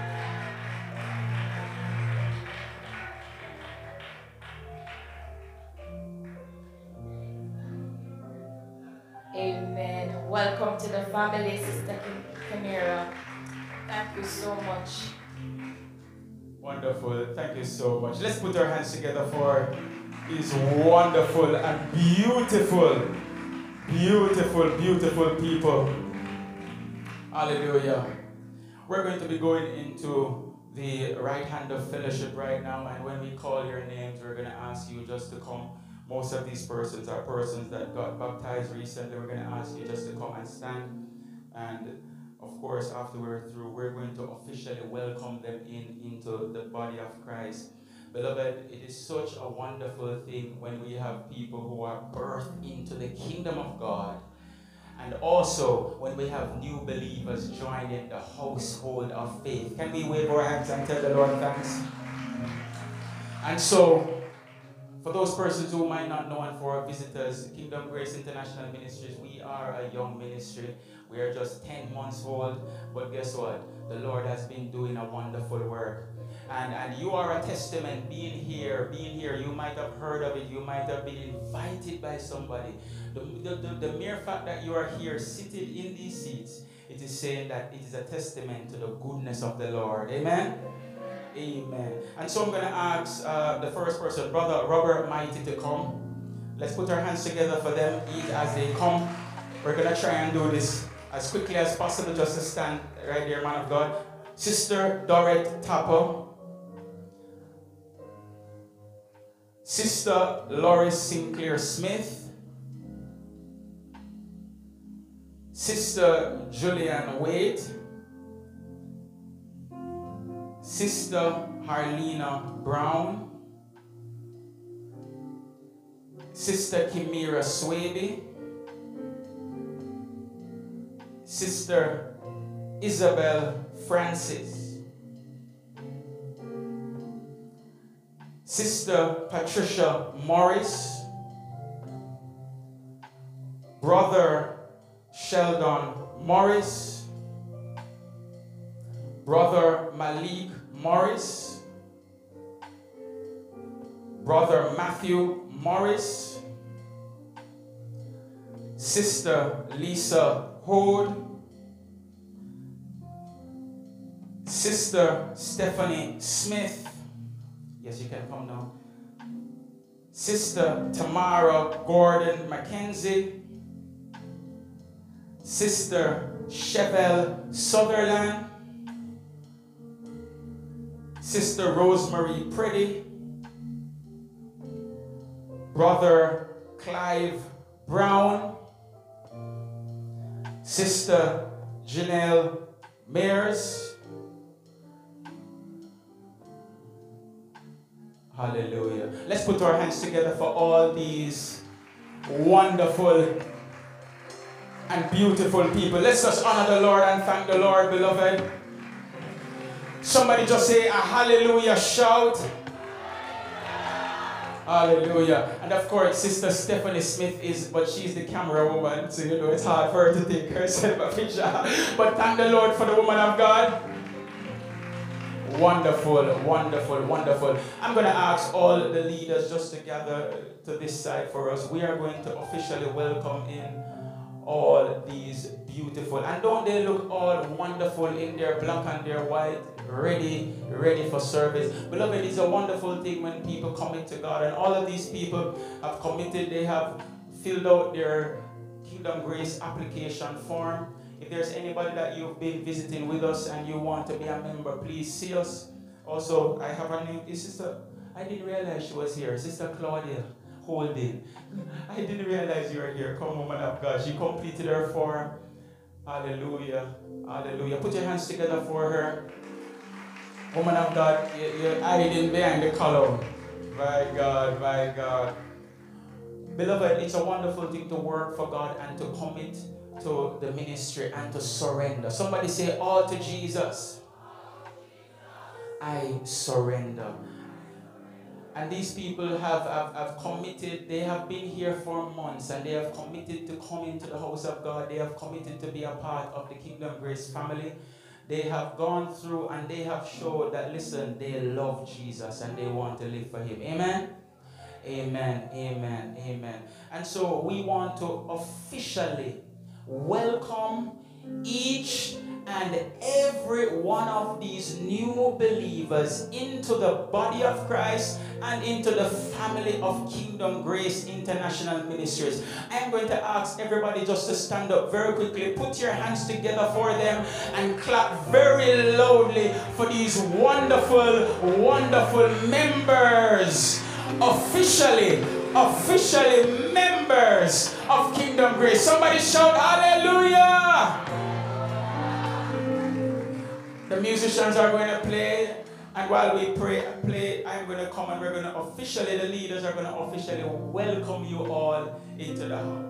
Speaker 1: Amen. Welcome to the family, Sister Kimera. Thank you so much.
Speaker 3: Wonderful. Thank you so much. Let's put our hands together for these wonderful and beautiful, beautiful, beautiful people. Hallelujah. We're going to be going into the right hand of fellowship right now, and when we call your names, we're going to ask you just to come. Most of these persons are persons that got baptized recently. We're going to ask you just to come and stand. And of course, after we're through, we're going to officially welcome them into the body of Christ. Beloved, it is such a wonderful thing when we have people who are birthed into the kingdom of God. And also when we have new believers joining the household of faith. Can we wave our hands and tell the Lord thanks? And so, for those persons who might not know and for our visitors, Kingdom Grace International Ministries, we are a young ministry. We are just 10 months old, but guess what? The Lord has been doing a wonderful work. And you are a testament being here. You might have heard of it. You might have been invited by somebody. The mere fact that you are here seated in these seats, it is saying that it is a testament to the goodness of the Lord. Amen? Amen. And so I'm going to ask the first person, Brother Robert Mighty, to come. Let's put our hands together for them as they come. We're going to try and do this as quickly as possible. Just to stand right there, man of God. Sister Dorette Tapper. Sister Loris Sinclair Smith. Sister Julian Wade. Sister Harlena Brown. Sister Kimera Swaby. Sister Isabel Francis. Sister Patricia Morris. Brother Sheldon Morris. Brother Malik Morris. Brother Matthew Morris. Sister Lisa Hode. Sister Stephanie Smith. Yes, you can come now. Sister Tamara Gordon Mackenzie. Sister Chevelle Sutherland. Sister Rosemary Pretty. Brother Clive Brown. Sister Janelle Mears. Hallelujah. Let's put our hands together for all these wonderful and beautiful people. Let's just honor the Lord and thank the Lord, beloved. Somebody just say a hallelujah shout. Hallelujah. And of course, Sister Stephanie Smith but she's the camera woman, so you know it's hard for her to take herself a picture. But thank the Lord for the woman of God. Wonderful, wonderful, wonderful. I'm going to ask all the leaders just to gather to this side for us. We are going to officially welcome in all these beautiful, and don't they look all wonderful in their black and their white, ready for service. Beloved, it's a wonderful thing when people commit to God, and all of these people have committed. They have filled out their Kingdom Grace application form. If there's anybody that you've been visiting with us and you want to be a member, please see us. Also, I have a name, sister. I didn't realize she was here, Sister Claudia Holding. I didn't realize you were here. Come, woman of God. She completed her form. Hallelujah. Hallelujah. Put your hands together for her. Woman of God, you're hiding behind the column. My God, my God. Beloved, it's a wonderful thing to work for God and to commit to the ministry and to surrender. Somebody say, all to Jesus. I surrender. And these people have committed, they have been here for months and they have committed to come into the house of God. They have committed to be a part of the Kingdom Grace family. They have gone through and they have showed that, listen, they love Jesus and they want to live for Him. Amen? Amen, amen, amen. And so we want to officially welcome each and every one of these new believers into the body of Christ and into the family of Kingdom Grace International Ministries. I'm going to ask everybody just to stand up very quickly. Put your hands together for them and clap very loudly for these wonderful, wonderful members. Officially members of Kingdom Grace. Somebody shout hallelujah! The musicians are going to play, and while we play, I'm going to come and we're going to officially, the leaders are going to officially welcome you all into the house.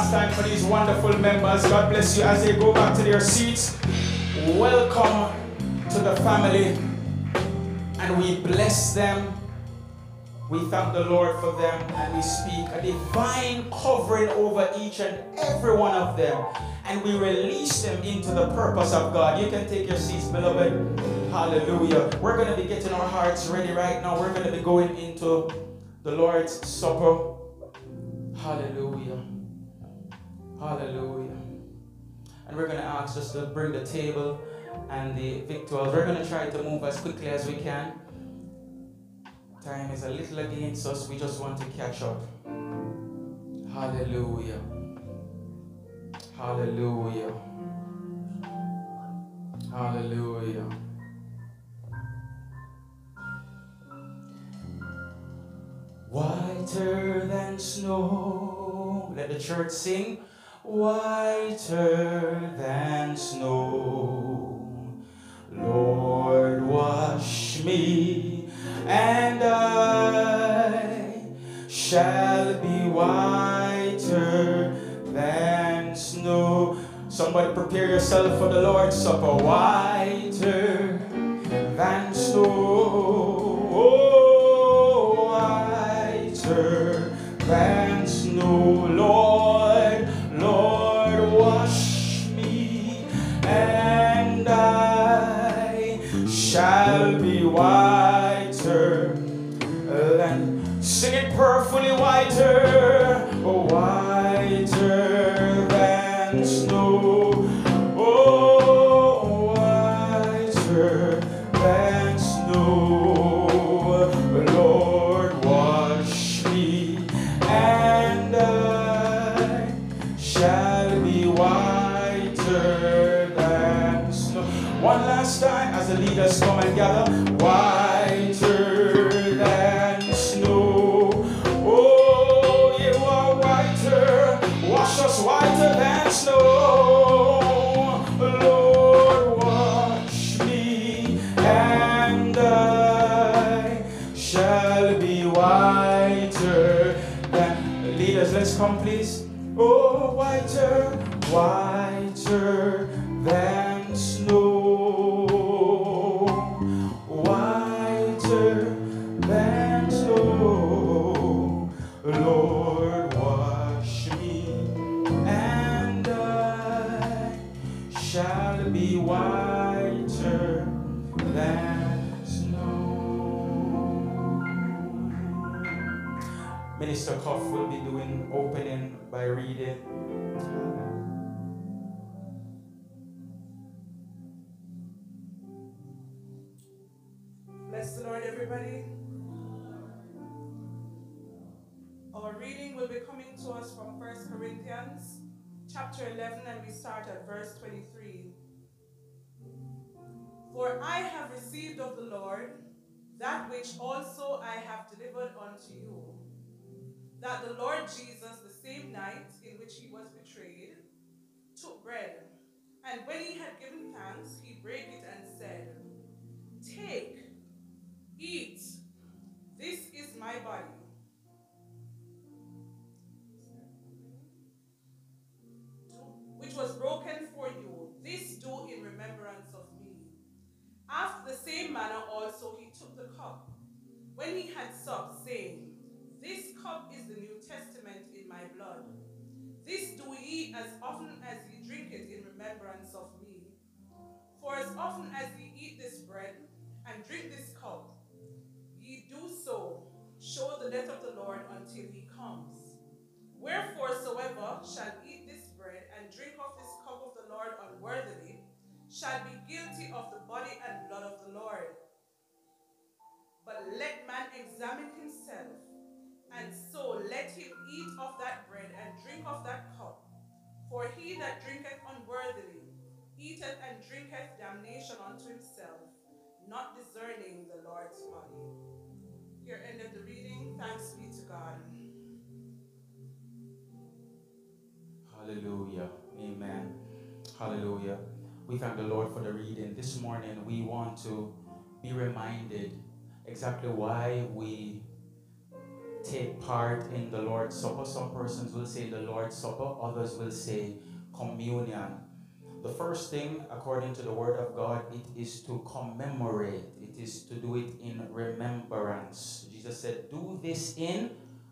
Speaker 3: last time for these wonderful members. God bless you as they go back to their seats. Welcome to the family. And we bless them. We thank the Lord for them, and we speak a divine covering over each and every one of them. And we release them into the purpose of God. You can take your seats, beloved. Hallelujah. We're going to be getting our hearts ready right now. We're going to be going into the Lord's Supper. Hallelujah. Hallelujah. And we're going to ask us to bring the table and the victuals. We're going to try to move as quickly as we can. Time is a little against us. We just want to catch up. Hallelujah. Hallelujah. Hallelujah. Whiter than snow. Let the church sing. Whiter than snow. Lord, wash me, and I shall be whiter than snow. Somebody prepare yourself for the Lord's Supper. Whiter than snow. Oh, whiter than snow. Lord, Lord, wash me, and I shall be whiter than. Sing it prayerfully. Whiter, oh, whiter than snow. Oh, whiter than snow. Lord, wash me, and I shall be whiter than snow. One last time as the leaders come and gather. Whiter than snow. Oh, you are whiter. Wash us whiter than snow. Lord, wash me, and I shall be whiter than. Leaders, let's come, please. Oh, whiter, whiter than snow. Whiter than snow. Lord, wash me, and I shall be whiter than snow. Minister Koff will be doing opening by reading.
Speaker 4: Bless the Lord, everybody. Our reading will be coming to us from 1 Corinthians chapter 11, and we start at verse 23. For I have received of the Lord that which also I have delivered unto you, that the Lord Jesus, the same night in which he was betrayed, took bread, and when he had given thanks, he brake it and said, Take, eat, this is my body, which was broken for you. This do in remembrance of me. After the same manner also he took the cup, when he had supped, saying, This cup is the New Testament in my blood. This do ye as often as ye drink it in remembrance of me. For as often as ye eat this bread and drink this cup, ye do so show the death of the Lord until he comes. Wherefore soever shall eat this bread and drink of this cup of the Lord unworthily shall be guilty of the body and blood of the Lord. But let man examine himself, and so let him eat of that bread and drink of that cup. For he that drinketh unworthily eateth and drinketh damnation unto himself, not discerning the Lord's body. Here endeth the reading. Thanks be to God.
Speaker 3: Hallelujah. Amen. Hallelujah. We thank the Lord for the reading. This morning we want to be reminded exactly why we take part in the Lord's Supper. Some persons will say the Lord's Supper, others will say communion. The first thing, according to the Word of God, it is to commemorate. It is to do it in remembrance. Jesus said, do this in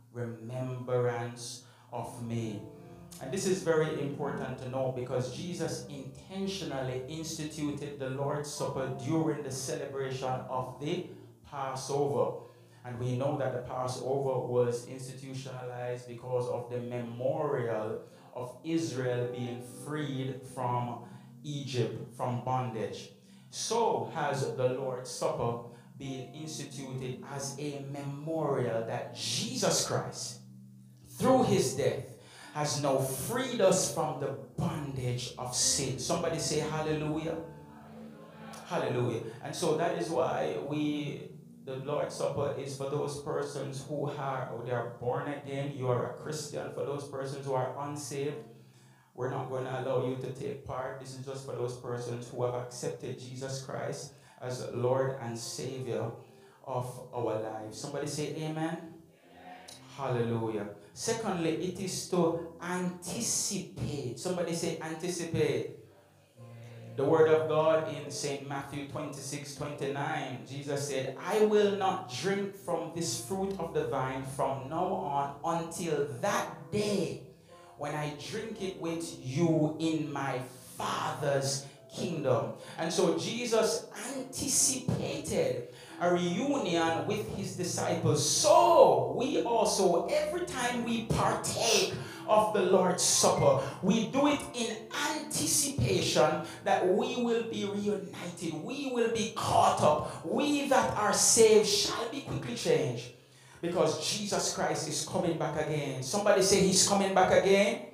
Speaker 3: remembrance of me. And this is very important to know because Jesus intentionally instituted the Lord's Supper during the celebration of the Passover. And we know that the Passover was institutionalized because of the memorial of Israel being freed from Egypt, from bondage. So has the Lord's Supper been instituted as a memorial that Jesus Christ, through his death, has now freed us from the bondage of sin. Somebody say hallelujah. Hallelujah. And so that is why the Lord's Supper is for those persons who are born again. You are a Christian. For those persons who are unsaved, we're not going to allow you to take part. This is just for those persons who have accepted Jesus Christ as Lord and Savior of our lives. Somebody say amen. Hallelujah. Secondly, it is to anticipate. Somebody say anticipate. The word of God in St. Matthew 26:29, Jesus said, I will not drink from this fruit of the vine from now on until that day when I drink it with you in my Father's kingdom. And so Jesus anticipated a reunion with his disciples. So we also, every time we partake of the Lord's Supper, we do it in anticipation that we will be reunited, we will be caught up, we that are saved shall be quickly changed, because Jesus Christ is coming back again. Somebody say he's coming back again.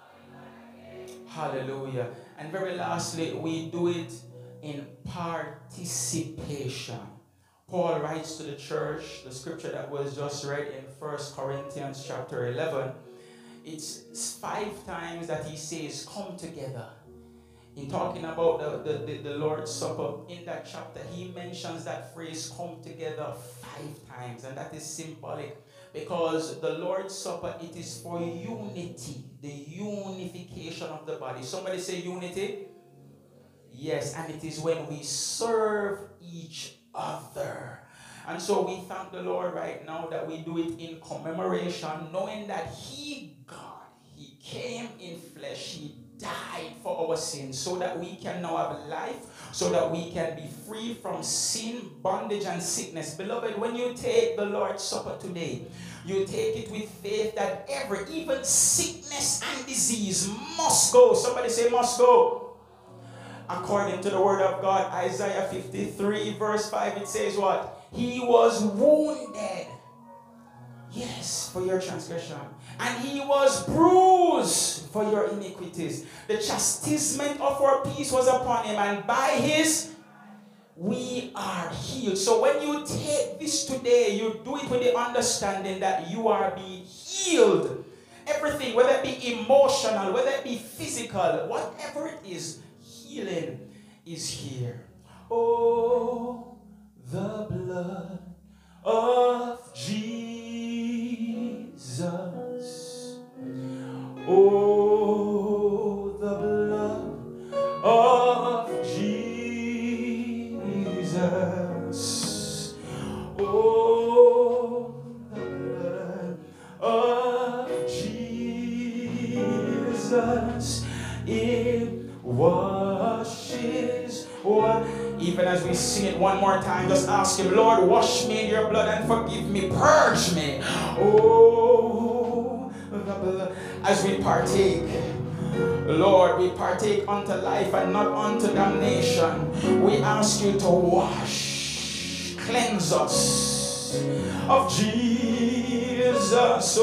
Speaker 3: Hallelujah. And very lastly, we do it in participation. Paul writes to the church, the scripture that was just read in 1 Corinthians chapter 11, it's 5 times that he says, come together. In talking about the Lord's Supper, in that chapter, he mentions that phrase, come together, 5 times. And that is symbolic because the Lord's Supper, it is for unity, the unification of the body. Somebody say unity. Yes, and it is when we serve each other. And so we thank the Lord right now that we do it in commemoration, knowing that God, he came in flesh, he died for our sins so that we can now have life, so that we can be free from sin, bondage, and sickness. Beloved, when you take the Lord's Supper today, you take it with faith that even sickness and disease must go. Somebody say must go. According to the word of God, Isaiah 53 verse 5, it says what? He was wounded, yes, for your transgression, and he was bruised for your iniquities. The chastisement of our peace was upon him, and by his we are healed. So when you take this today, you do it with the understanding that you are being healed. Everything, whether it be emotional, whether it be physical, whatever it is, healing is here. Oh, the blood of Jesus. Oh, the blood of Jesus. Oh, the blood of Jesus. It washes what? Even as we sing it one more time, just ask him, Lord, wash me in your blood and forgive me, purge me. Oh, the blood. As we partake, Lord, we partake unto life and not unto damnation. We ask you to wash, cleanse us of Jesus.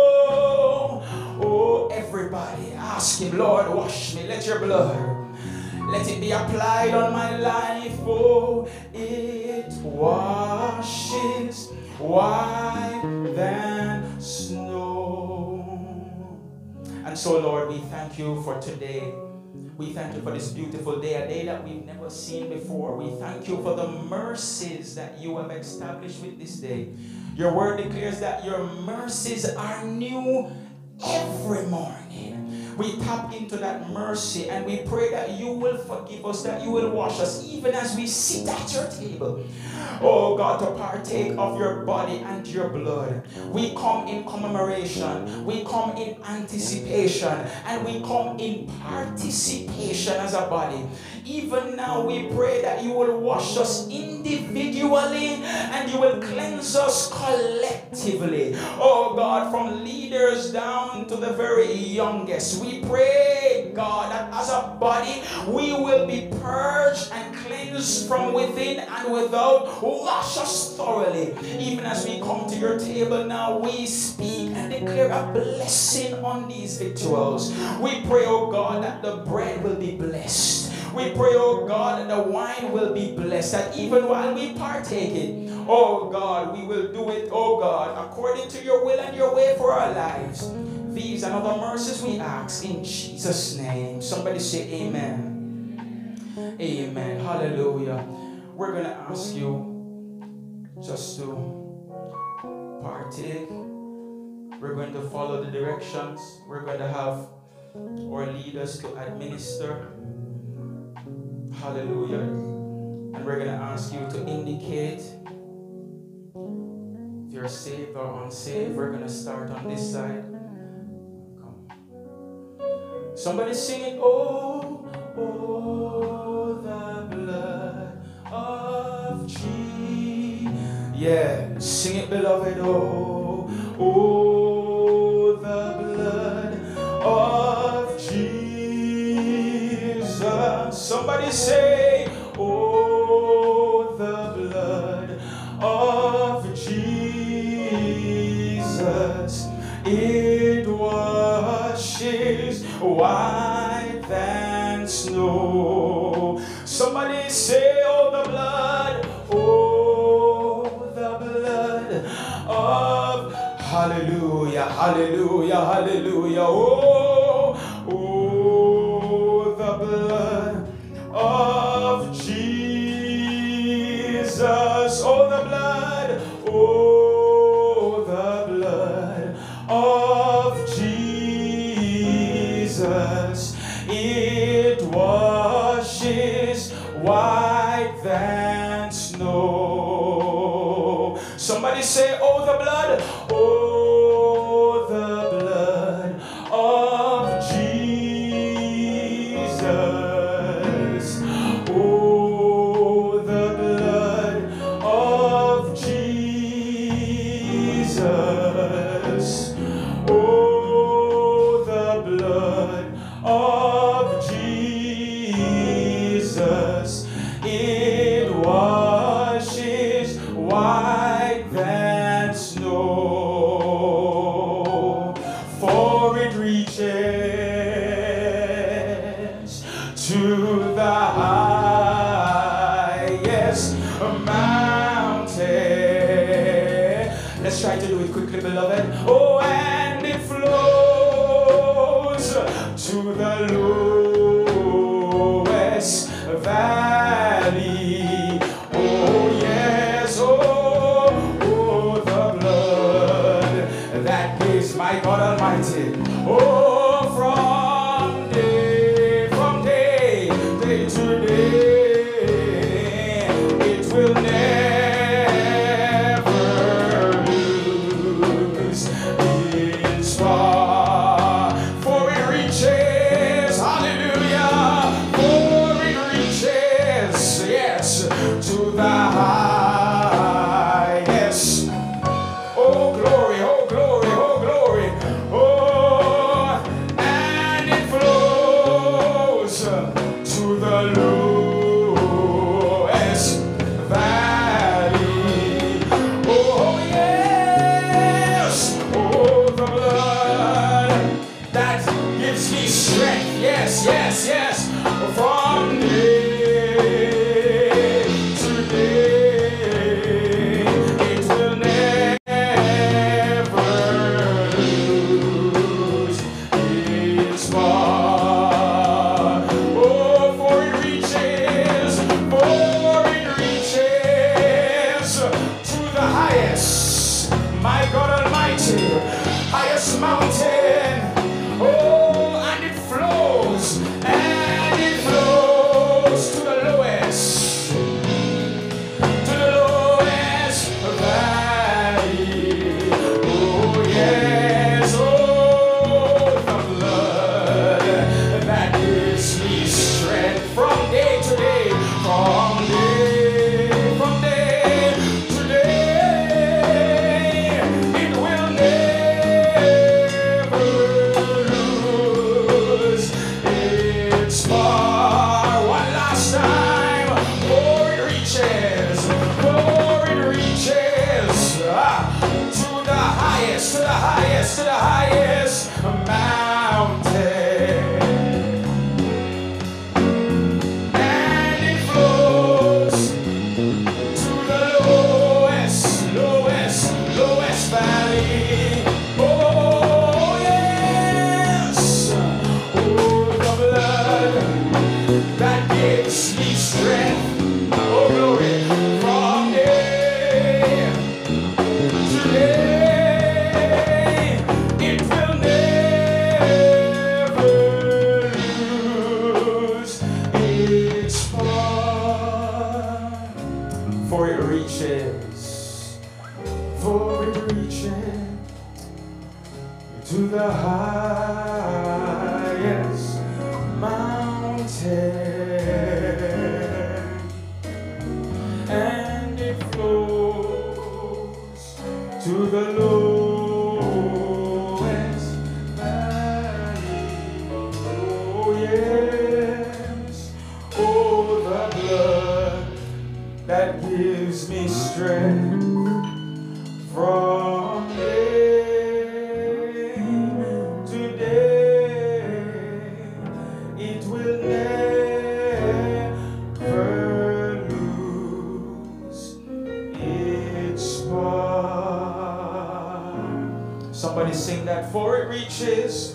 Speaker 3: Oh, everybody, ask him, Lord, wash me. Let your blood, let it be applied on my life. Oh, it washes white than snow. And so, Lord, we thank you for today. We thank you for this beautiful day, a day that we've never seen before. We thank you for the mercies that you have established with this day. Your word declares that your mercies are new every morning. We tap into that mercy and we pray that you will forgive us, that you will wash us, even as we sit at your table. Oh God, to partake of your body and your blood. We come in commemoration, we come in anticipation, and we come in participation as a body. Even now we pray that you will wash us individually and you will cleanse us collectively. Oh God, from leaders down to the very youngest. We pray, God, that as a body we will be purged and cleansed from within and without. Wash us thoroughly. Even as we come to your table now, we speak and declare a blessing on these victuals. We pray, oh God, that the bread will be blessed. We pray, oh God, that the wine will be blessed, that even while we partake it, oh God, we will do it, oh God, according to your will and your way for our lives. These and other mercies we ask in Jesus' name. Somebody say amen. Amen. Hallelujah. We're going to ask you just to partake. We're going to follow the directions. We're going to have our leaders to administer. Hallelujah. And we're going to ask you to indicate if you're saved or unsaved. We're going to start on this side. Come. Somebody sing it. Oh, oh, the blood of Jesus. Yeah, sing it, beloved. Oh, oh, the blood of Jesus. Somebody say, oh, the blood of Jesus. It washes white than snow. Somebody say, oh, the blood, oh, the blood of, hallelujah, hallelujah, hallelujah, oh, oh, the blood of Jesus, oh, the blood, oh, the blood of Jesus, it washes white than snow. Somebody say, oh, the blood, oh, the blood of Jesus, oh, the blood of Jesus, oh, the blood of Jesus, it washes white than snow, for it reaches to the highest mountain. Let's try to do it quickly, beloved. Oh, and it flows to the lowest valley. Oh, yes, oh, oh, the blood that is my God Almighty. Oh, from day to day, it will never lose reaches, for it reaches to the highest mountain, and it flows to the lowest valley. Oh yes, oh the blood that gives me strength from day to day. It will never lose its power. Somebody sing that. For it reaches,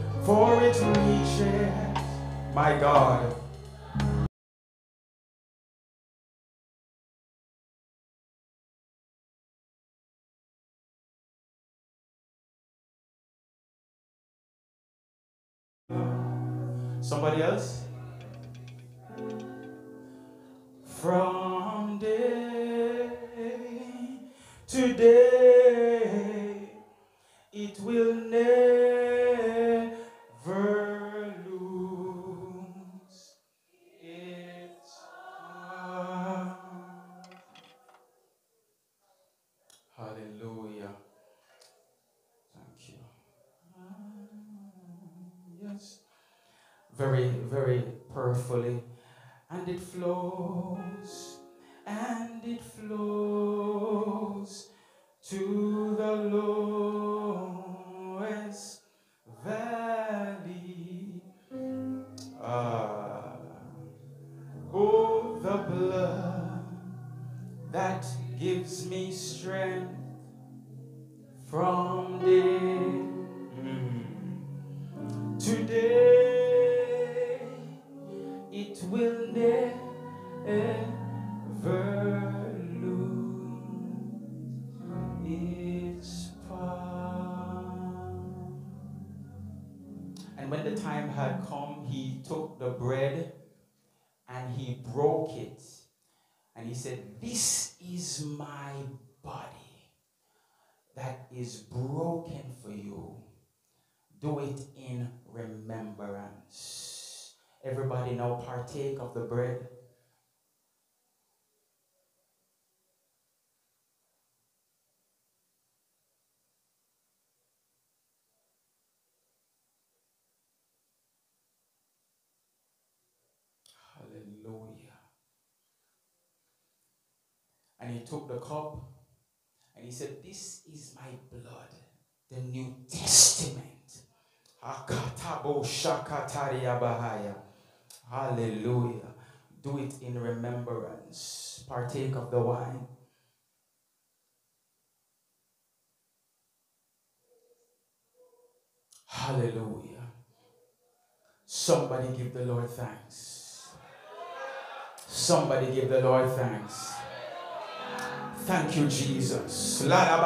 Speaker 3: my God. Somebody else? From day to day, it will never lose its power. Hallelujah. Thank you. Yes. Very, very prayerfully. And it flows to the lowest valley. Oh, the blood that gives me strength from day to day. It will never lose its power. And when the time had come, he took the bread and he broke it. And he said, "This is my body that is broken for you. Do it in remembrance." Everybody now partake of the bread. Hallelujah. And he took the cup and he said, "This is my blood, the New Testament." Hallelujah. Do it in remembrance. Partake of the wine. Hallelujah. Somebody give the Lord thanks. Somebody give the Lord thanks. Thank you, Jesus.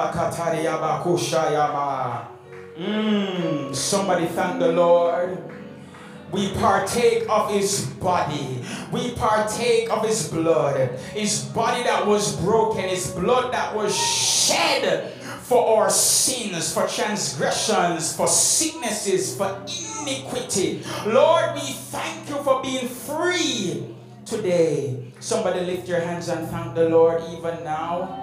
Speaker 3: Somebody thank the Lord. We partake of his body. We partake of his blood. His body that was broken. His blood that was shed for our sins, for transgressions, for sicknesses, for iniquity. Lord, we thank you for being free today. Somebody lift your hands and thank the Lord even now.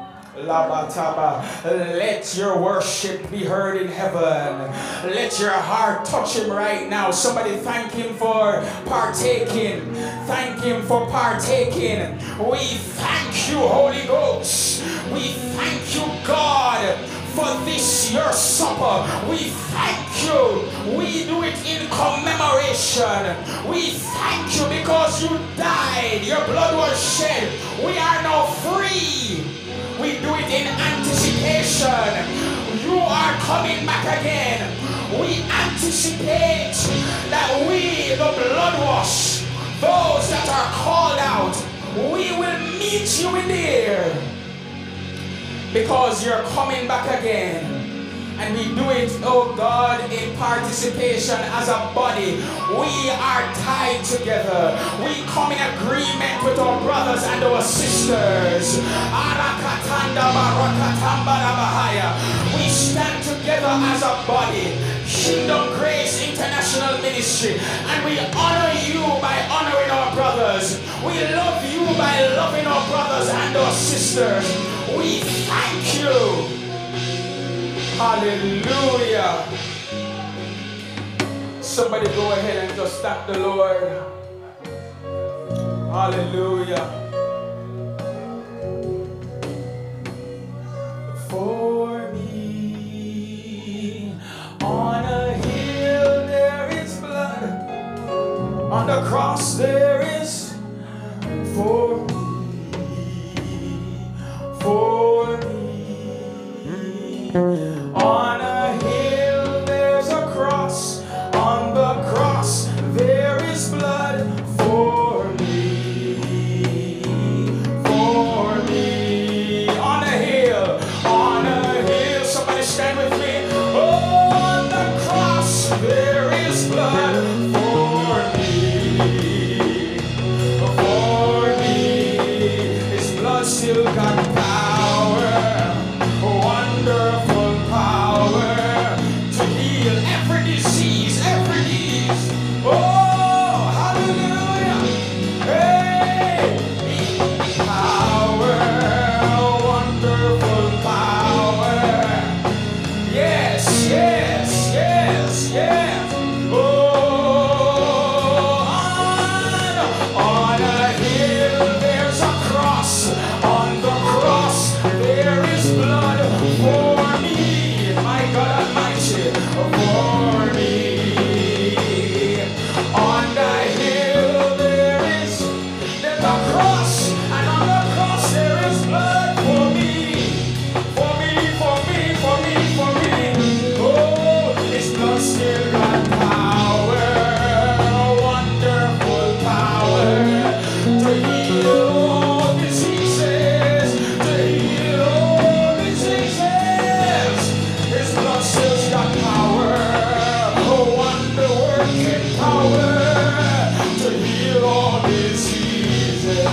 Speaker 3: Let your worship be heard in heaven. Let your heart touch him right now. Somebody thank him for partaking. Thank him for partaking. We thank you, Holy Ghost. We thank you, God, for this your supper. We thank you. We do it in commemoration. We thank you because you died. Your blood was shed. We are now free. We do it in anticipation. You are coming back again. We anticipate that we, the blood wash, those that are called out, we will meet you in the air because you're coming back again. And we do it, oh God, in participation as a body. We are tied together. We come in agreement with our brothers and our sisters. We stand together as a body. Kingdom Grace International Ministry. And we honor you by honoring our brothers. We love you by loving our brothers and our sisters. We thank you. Hallelujah. Somebody go ahead and just thank the Lord. Hallelujah. For me, on a hill there is blood, on the cross there is for me. On a hill there's a cross, on the cross there is blood for me. On a hill, somebody stand with me. Oh, on the cross there is blood for me. His blood still got power, wonderful power to heal every disease, Oh, hallelujah. Hey, power, wonderful power. Yes. Oh, on a hill there's a cross. On the cross there is blood for me. My God Almighty, for me. On the hill there's a cross, and on the cross there is blood for me. Oh, His blood still got power, wonderful power to heal all diseases, His blood still got power, wonder-working power to heal all diseases.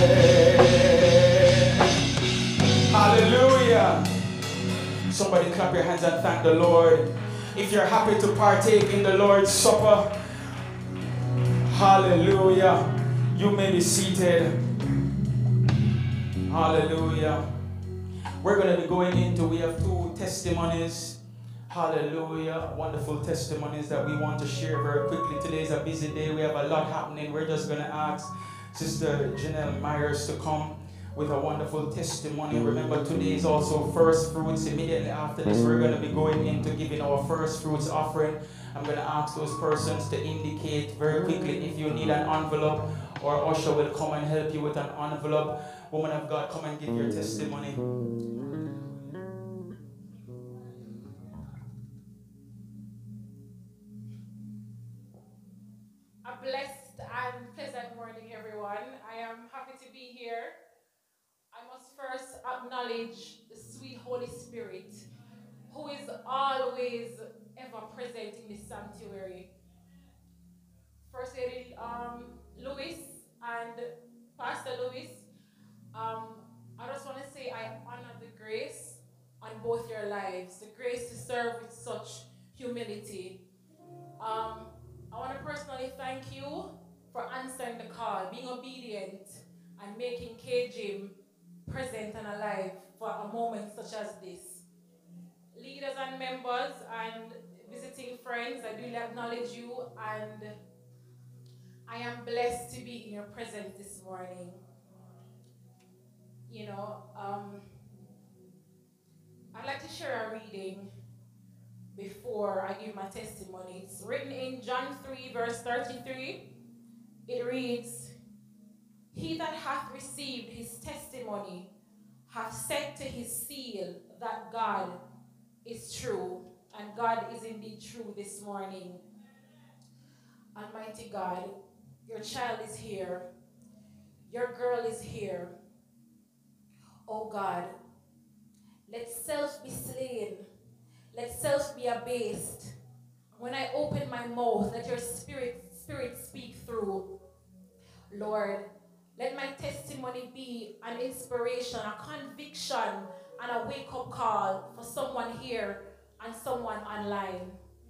Speaker 3: Hallelujah. Somebody clap your hands and thank the Lord. If you're happy to partake in the Lord's Supper, hallelujah, you may be seated. Hallelujah. We're going to be going into, we have 2 testimonies. Hallelujah. Wonderful testimonies that we want to share very quickly. Today is a busy day. We have a lot happening. We're just going to ask Sister Janelle Myers to come with a wonderful testimony. Remember, today is also first fruits. Immediately after this, we're going to be going into giving our first fruits offering. I'm going to ask those persons to indicate very quickly if you need an envelope, or usher will come and help you with an envelope. Woman of God, come and give your testimony.
Speaker 1: A blessed and pleasant morning, everyone. I am happy to be here. I must first acknowledge the sweet Holy Spirit, who is always ever present in this sanctuary. First Lady Lewis and Pastor Lewis, I just want to say I honor the grace on both your lives, the grace to serve with such humility. I want to personally thank you for answering the call, being obedient, and making KGIM present and alive for a moment such as this. Leaders and members and visiting friends, I do acknowledge you, and I am blessed to be in your presence this morning. I'd like to share a reading before I give my testimony. It's written in John 3, verse 33. It reads, "He that hath received his testimony hath set to his seal that God is true." And God is indeed true this morning. Almighty God, your child is here. Your girl is here. Oh God, let self be slain. Let self be abased. When I open my mouth, let your spirit speak through. Lord, let my testimony be an inspiration, a conviction, and a wake-up call for someone here and someone online.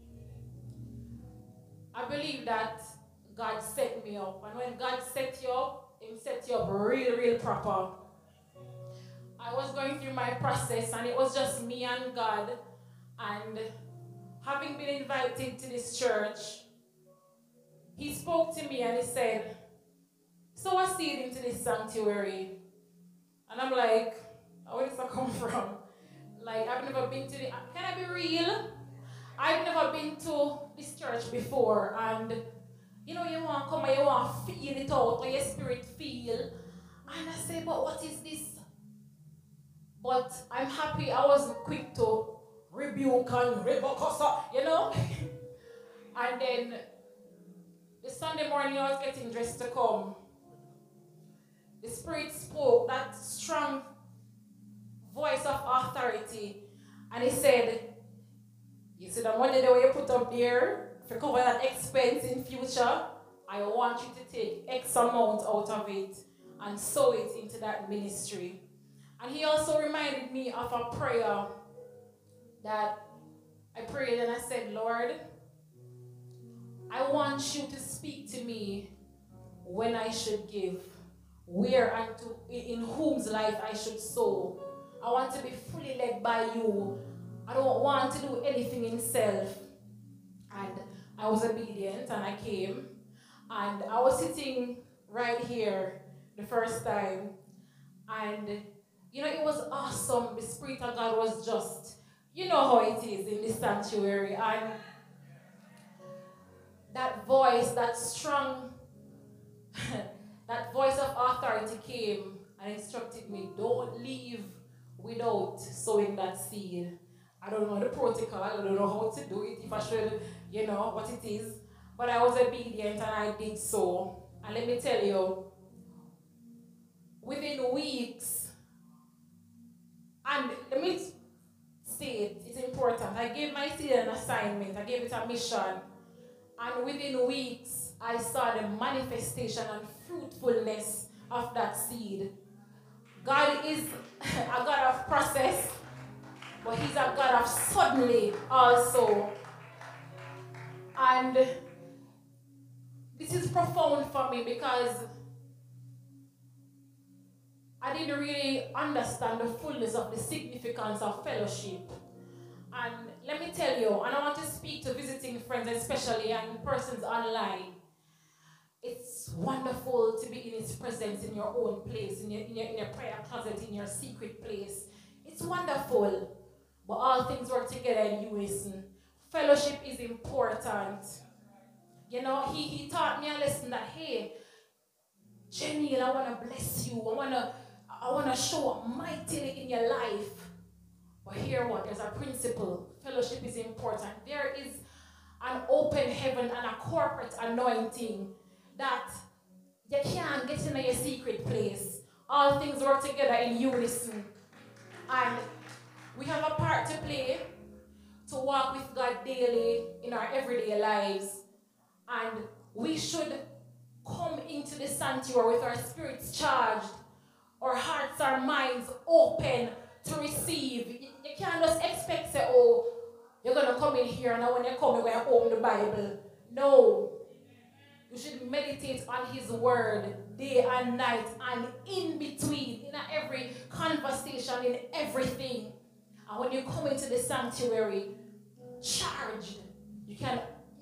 Speaker 1: I believe that God set me up. And when God set you up, He set you up real proper. I was going through my process and it was just me and God. And having been invited to this church, He spoke to me and He said, sow a seed into this sanctuary. And I'm like, where does that come from? Like, I've never been to the, can I be real? I've never been to this church before. And, you know, you want to come and you want to feel it out, or your spirit feel. And I say, but what is this? But I'm happy I wasn't quick to rebuke and rebuke, you know? And then the Sunday morning I was getting dressed to come. The Spirit spoke that strong voice of authority. And He said, you see the money that you put up there, to cover that expense in future, I want you to take X amount out of it and sow it into that ministry. And He also reminded me of a prayer that I prayed, and I said, Lord, I want you to speak to me when I should give, where and in whom's life I should sow. I want to be fully led by you. I don't want to do anything in self. And I was obedient and I came. And I was sitting right here the first time. And, you know, it was awesome. The Spirit of God was just, you know how it is in this sanctuary. And that voice, that strong, that voice of authority came and instructed me, don't leave without sowing that seed. I don't know the protocol, I don't know how to do it, if I should, you know, what it is. But I was obedient and I did so. And let me tell you, within weeks, and let me say it, it's important. I gave my seed an assignment, I gave it a mission. And within weeks, I saw the manifestation and fruitfulness of that seed. God is a God of process, but He's a God of suddenly also. And this is profound for me because I didn't really understand the fullness of the significance of fellowship. And let me tell you, and I want to speak to visiting friends especially and persons online. It's wonderful to be in His presence in your own place, in your prayer closet, in your secret place. It's wonderful, but all things work together in unison. Fellowship is important. You know, he taught me a lesson that, hey, Jenny, I want to bless you. I want to show up mightily in your life. But hear what? There's a principle. Fellowship is important. There is an open heaven and a corporate anointing that you can't get into your secret place. All things work together in unison. And we have a part to play to walk with God daily in our everyday lives. And we should come into the sanctuary with our spirits charged, our hearts, our minds open to receive. You can't just expect, say, oh, you're going to come in here and when you come, you're going to open the Bible. No. You should meditate on His word day and night and in between, in every conversation, in everything. And when you come into the sanctuary, charged, you can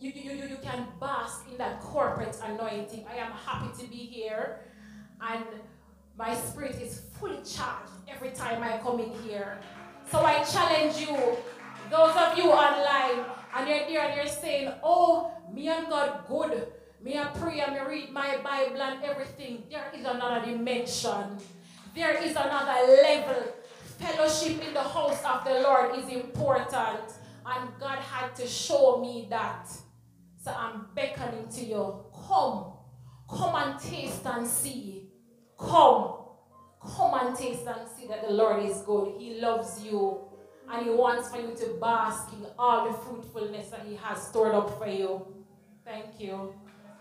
Speaker 1: bask in that corporate anointing. I am happy to be here, and my spirit is fully charged every time I come in here. So I challenge you, those of you online, and you're there and you're saying, oh, me and God good. Me I pray and me read my Bible and everything. There is another dimension. There is another level. Fellowship in the house of the Lord is important. And God had to show me that. So I'm beckoning to you. Come. Come and taste and see. Come. Come and taste and see that the Lord is good. He loves you. And He wants for you to bask in all the fruitfulness that He has stored up for you. Thank you.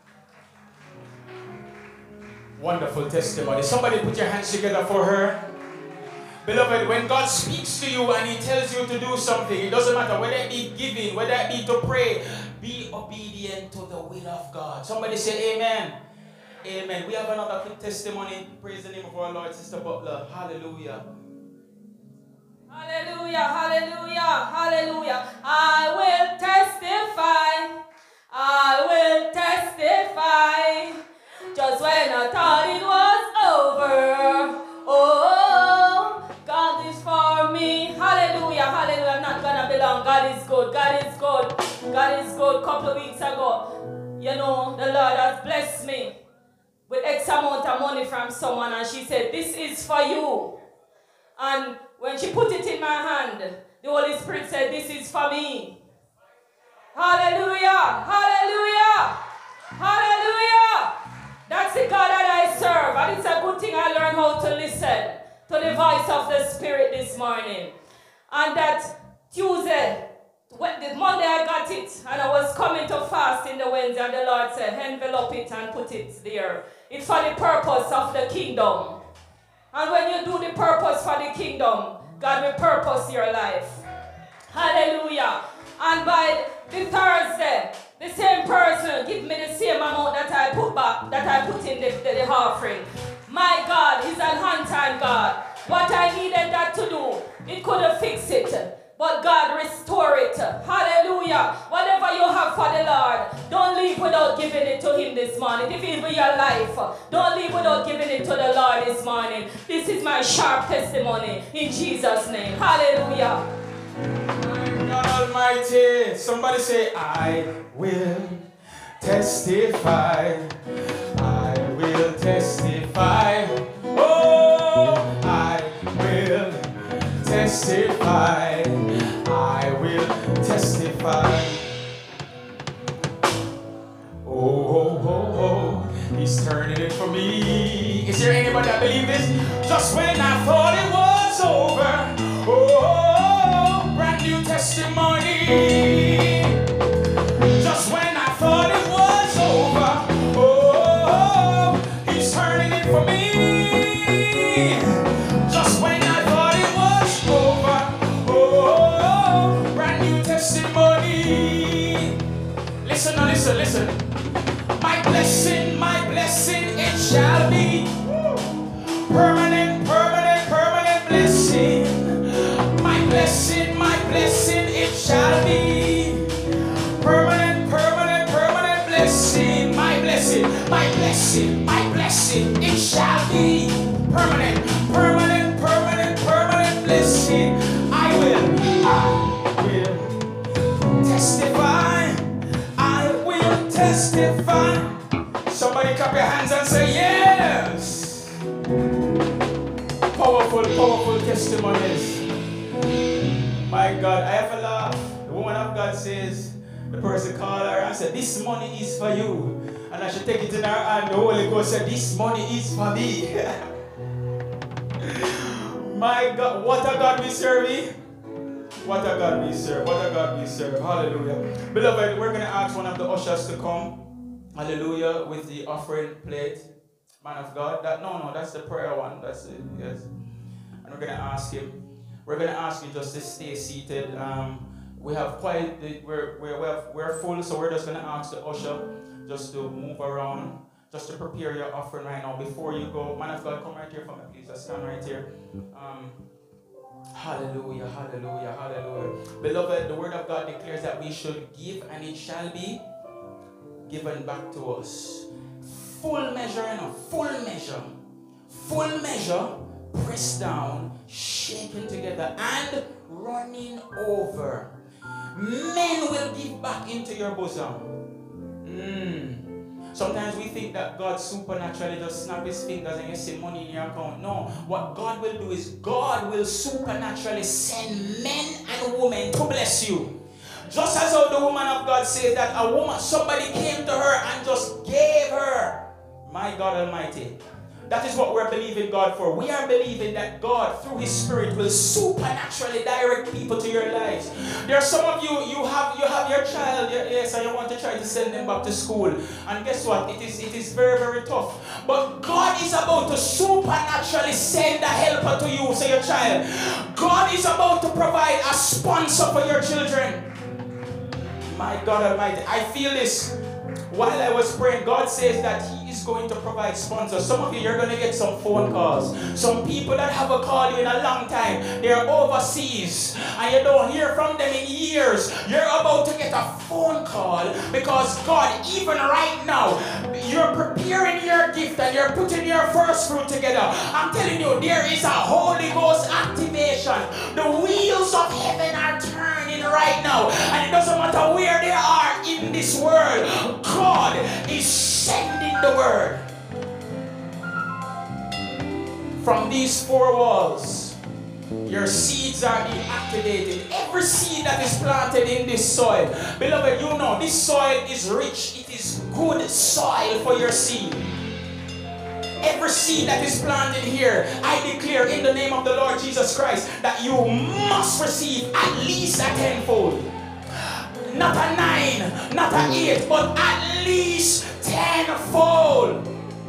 Speaker 3: Wonderful testimony. Somebody put your hands together for her. Beloved, when God speaks to you and He tells you to do something, it doesn't matter whether it be giving, whether it be to pray, be obedient to the will of God. Somebody say amen. Amen. We have another quick testimony. Praise the name of our Lord, Sister Butler. Hallelujah.
Speaker 1: Hallelujah, hallelujah, hallelujah. I will testify. I will testify. Just when I thought it was over. Oh, God is for me. Hallelujah, hallelujah. I'm not gonna be long. God is good. God is good. God is good. A couple of weeks ago, you know, the Lord has blessed me with X amount of money from someone, and she said, this is for you. And when she put it in my hand, the Holy Spirit said, this is for me. Hallelujah, hallelujah, hallelujah. That's the God that I serve, and it's a good thing I learned how to listen to the voice of the Spirit this morning. And that Tuesday, the Monday I got it, and I was coming to fast in the Wednesday, and the Lord said, envelope it and put it there. It's for the purpose of the kingdom. And when you do the purpose for the kingdom, God will purpose your life. Hallelujah. And by the Thursday, the same person give me the same amount that I put back, that I put in the offering. My God is an on-time God. What I needed that to do, it couldn't fix it. But God restore it. Hallelujah. Whatever you have for the Lord, don't leave without giving it to Him this morning. If it's your life, don't leave without giving it to the Lord this morning. This is my sharp testimony in Jesus' name. Hallelujah.
Speaker 3: God Almighty. Somebody say, I will testify. I will testify. Oh, I will testify. I will testify. Oh, He's turning it for me. Is there anybody that believes this? Just when I thought it was over, oh, brand new testimony. Just when I thought it was over, oh, He's turning it for me. Just when I thought it was over, oh, brand new testimony. Listen, now listen. My blessing, it shall be permanent blessing. My blessing, it shall be permanent blessing. My blessing, it shall be permanent blessing. I will testify. I will testify. Somebody clap your hands and say yes. Powerful testimonies. My God, I have a laugh. The woman of God says, the person called her and said, this money is for you. And as she take it in her hand, the Holy Ghost said, this money is for me. My God, what a God we serve. What a God we serve. What a God we serve. Hallelujah. Beloved, we're going to ask one of the ushers to come. Hallelujah. With the offering plate. Man of God. That's the prayer one. That's it. Yes. And we're going to ask him. We're going to ask you just to stay seated. We have we're full, so we're just going to ask the usher just to move around, just to prepare your offering right now. Before you go, man of God, come right here for me, please. Just stand right here. Hallelujah. Beloved, the word of God declares that we should give and it shall be given back to us. Full measure, pressed down, shaken together, and running over. Men will give back into your bosom. Sometimes we think that God supernaturally just snap his fingers and you see money in your account. No, what God will do is God will supernaturally send men and women to bless you. Just as how the woman of God says that somebody came to her and just gave her. My God Almighty. That is what we're believing God for. We are believing that God, through His Spirit, will supernaturally direct people to your lives. There are some of you, you have your child, yes, and you want to try to send them back to school. And guess what? It is very, very tough. But God is about to supernaturally send a helper to you, say your child. God is about to provide a sponsor for your children. My God Almighty, I feel this. While I was praying, God says that He is going to provide sponsors. Some of you, you're going to get some phone calls. Some people that haven't called you in a long time, they're overseas, and you don't hear from them in years. You're about to get a phone call because God, even right now, you're preparing your gift and you're putting your first fruit together. I'm telling you, there is a Holy Ghost activation. The wheels of heaven are turning right now, and it doesn't matter where they are in this world. God is sending the word. From these four walls, your seeds are being activated. Every seed that is planted in this soil, beloved, you know this soil is rich. It is good soil for your seed. Every seed that is planted here, I declare in the name of the Lord Jesus Christ that you must receive at least a tenfold. Not a 9, not a 8, but at least tenfold.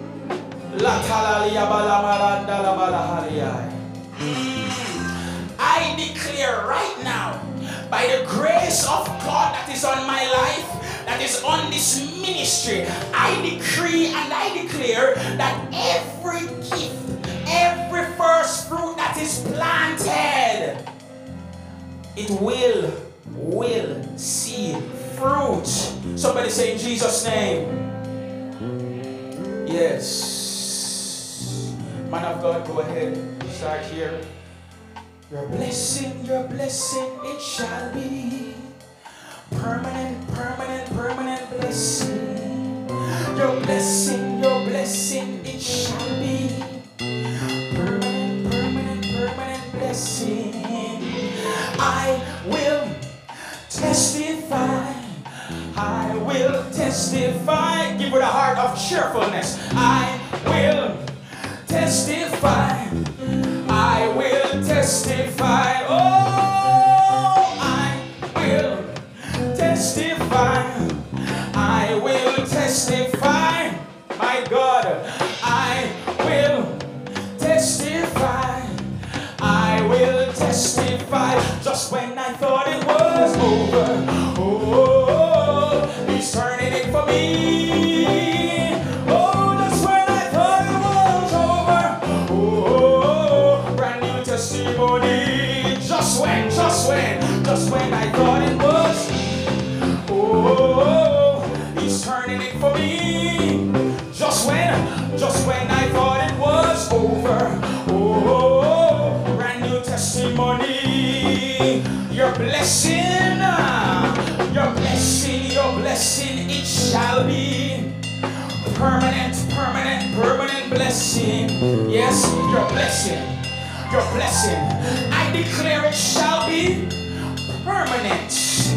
Speaker 3: I declare right now, by the grace of God that is on my life, that is on this ministry, I decree and I declare that every gift, every first fruit that is planted, it will see fruit. Somebody say in Jesus' name. Yes. Man of God, go ahead. Start here. Your blessing, it shall be. Permanent blessing. Your blessing, it shall be. Permanent blessing. I will testify. I will testify. Give it a heart of cheerfulness. I will testify. I will testify. Oh, I will testify. I will testify. My God, I will testify. I will testify. Just when I thought it was over, oh, He's turning it for me. Oh, just when I thought it was over, oh, brand new testimony. Just when I thought it was, oh, He's turning it for me. Just when I thought it was over, oh, brand new testimony. Your blessing, it shall be permanent blessing. Yes, your blessing. I declare it shall be permanent.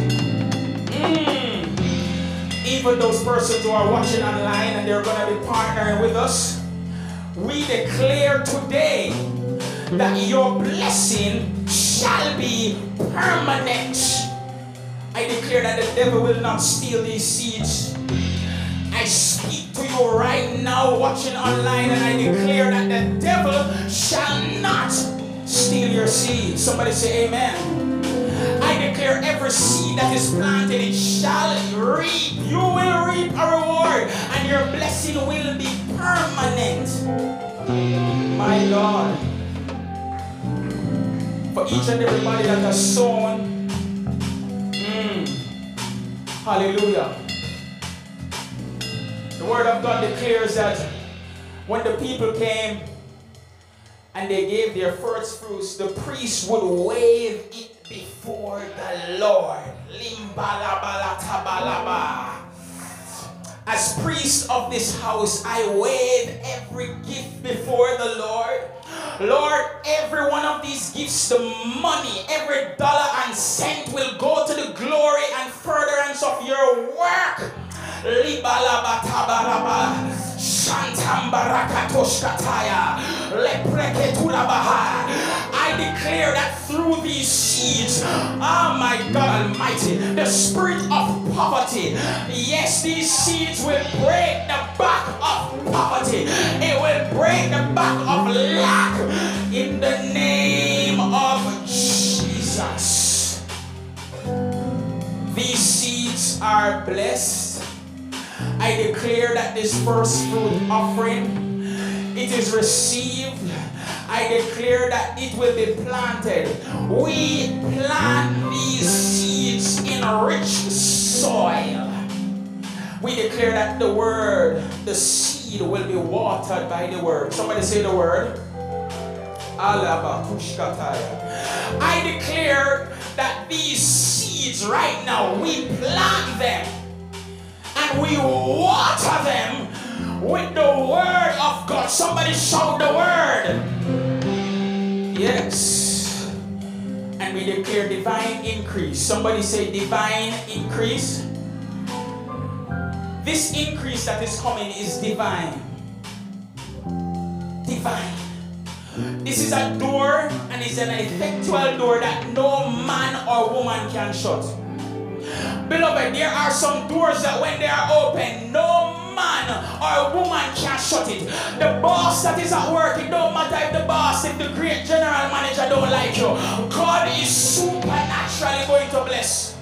Speaker 3: Even those persons who are watching online and they're going to be partnering with us, we declare today that your blessing shall be permanent. I declare that the devil will not steal these seeds. I speak to you right now watching online, and I declare that the devil shall not steal your seed. Somebody say amen. I declare every seed that is planted, it shall reap. You will reap a reward, and your blessing will be permanent. My God. For each and everybody that has sown, hallelujah. The word of God declares that when the people came and they gave their first fruits, the priest would wave it before the Lord. As priest of this house, I wave every gift before the Lord. Lord, every one of these gifts, the money, every dollar and cent will go to the glory and furtherance of your work. Libalabatabaraba. Shantambarakatoshkataya. Lepreketurabaha. I declare that through these seeds, oh my God Almighty, the spirit of poverty, yes, these seeds will break the back of poverty. It will break the back of lack in the name of Jesus. These seeds are blessed. I declare that this first fruit offering, it is received. I declare that it will be planted. We plant these seeds in a rich soil. We declare that the word, the seed will be watered by the word. Somebody say the word. I declare that these seeds right now, we plant them and we water them with the word of God. Somebody shout the word. Yes. And we declare divine increase. Somebody say divine increase. This increase that is coming is divine. Divine. This is a door, and it's an effectual door that no man or woman can shut. Beloved, there are some doors that when they are open, no man or woman can shut it. The boss that is at work, it don't matter if the boss, if the great general manager don't like you. God is supernaturally going to bless.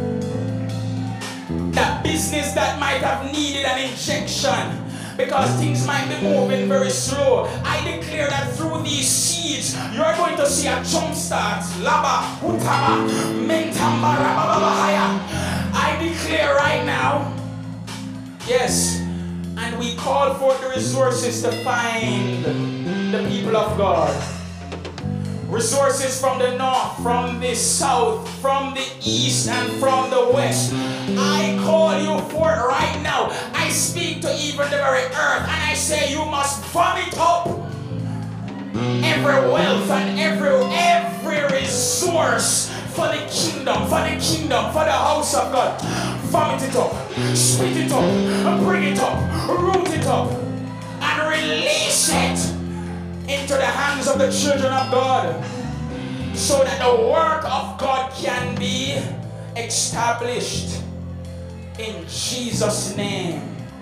Speaker 3: That business that might have needed an injection because things might be moving very slow. I declare that through these seeds, you are going to see a jump start. Laba, utaba, mentamba, rabababahaya. I declare right now, yes, and we call forth the resources to find the people of God. Resources from the north, from the south, from the east, and from the west. I call you forth right now. I speak to even the very earth, and I say you must vomit up every wealth and every resource for the kingdom, for the house of God. Vomit it up, spit it up, bring it up, root it up, and release it into the hands of the children of God, so that the work of God can be established in Jesus' name.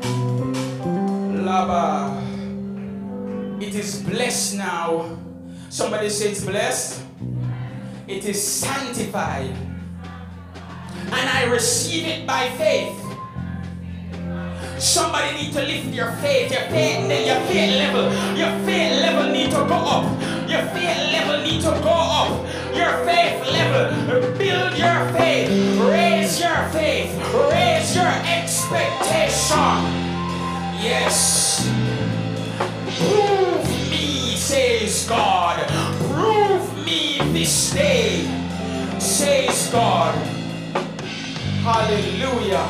Speaker 3: Laba. It is blessed now. Somebody say it's blessed. It is sanctified. And I receive it by faith. Somebody need to lift your faith. Your faith level need to go up. Your faith level need to go up. Your faith level. Build your faith. Raise your faith. Raise your expectation. Yes. Prove me, says God. Prove me this day, says God. Hallelujah.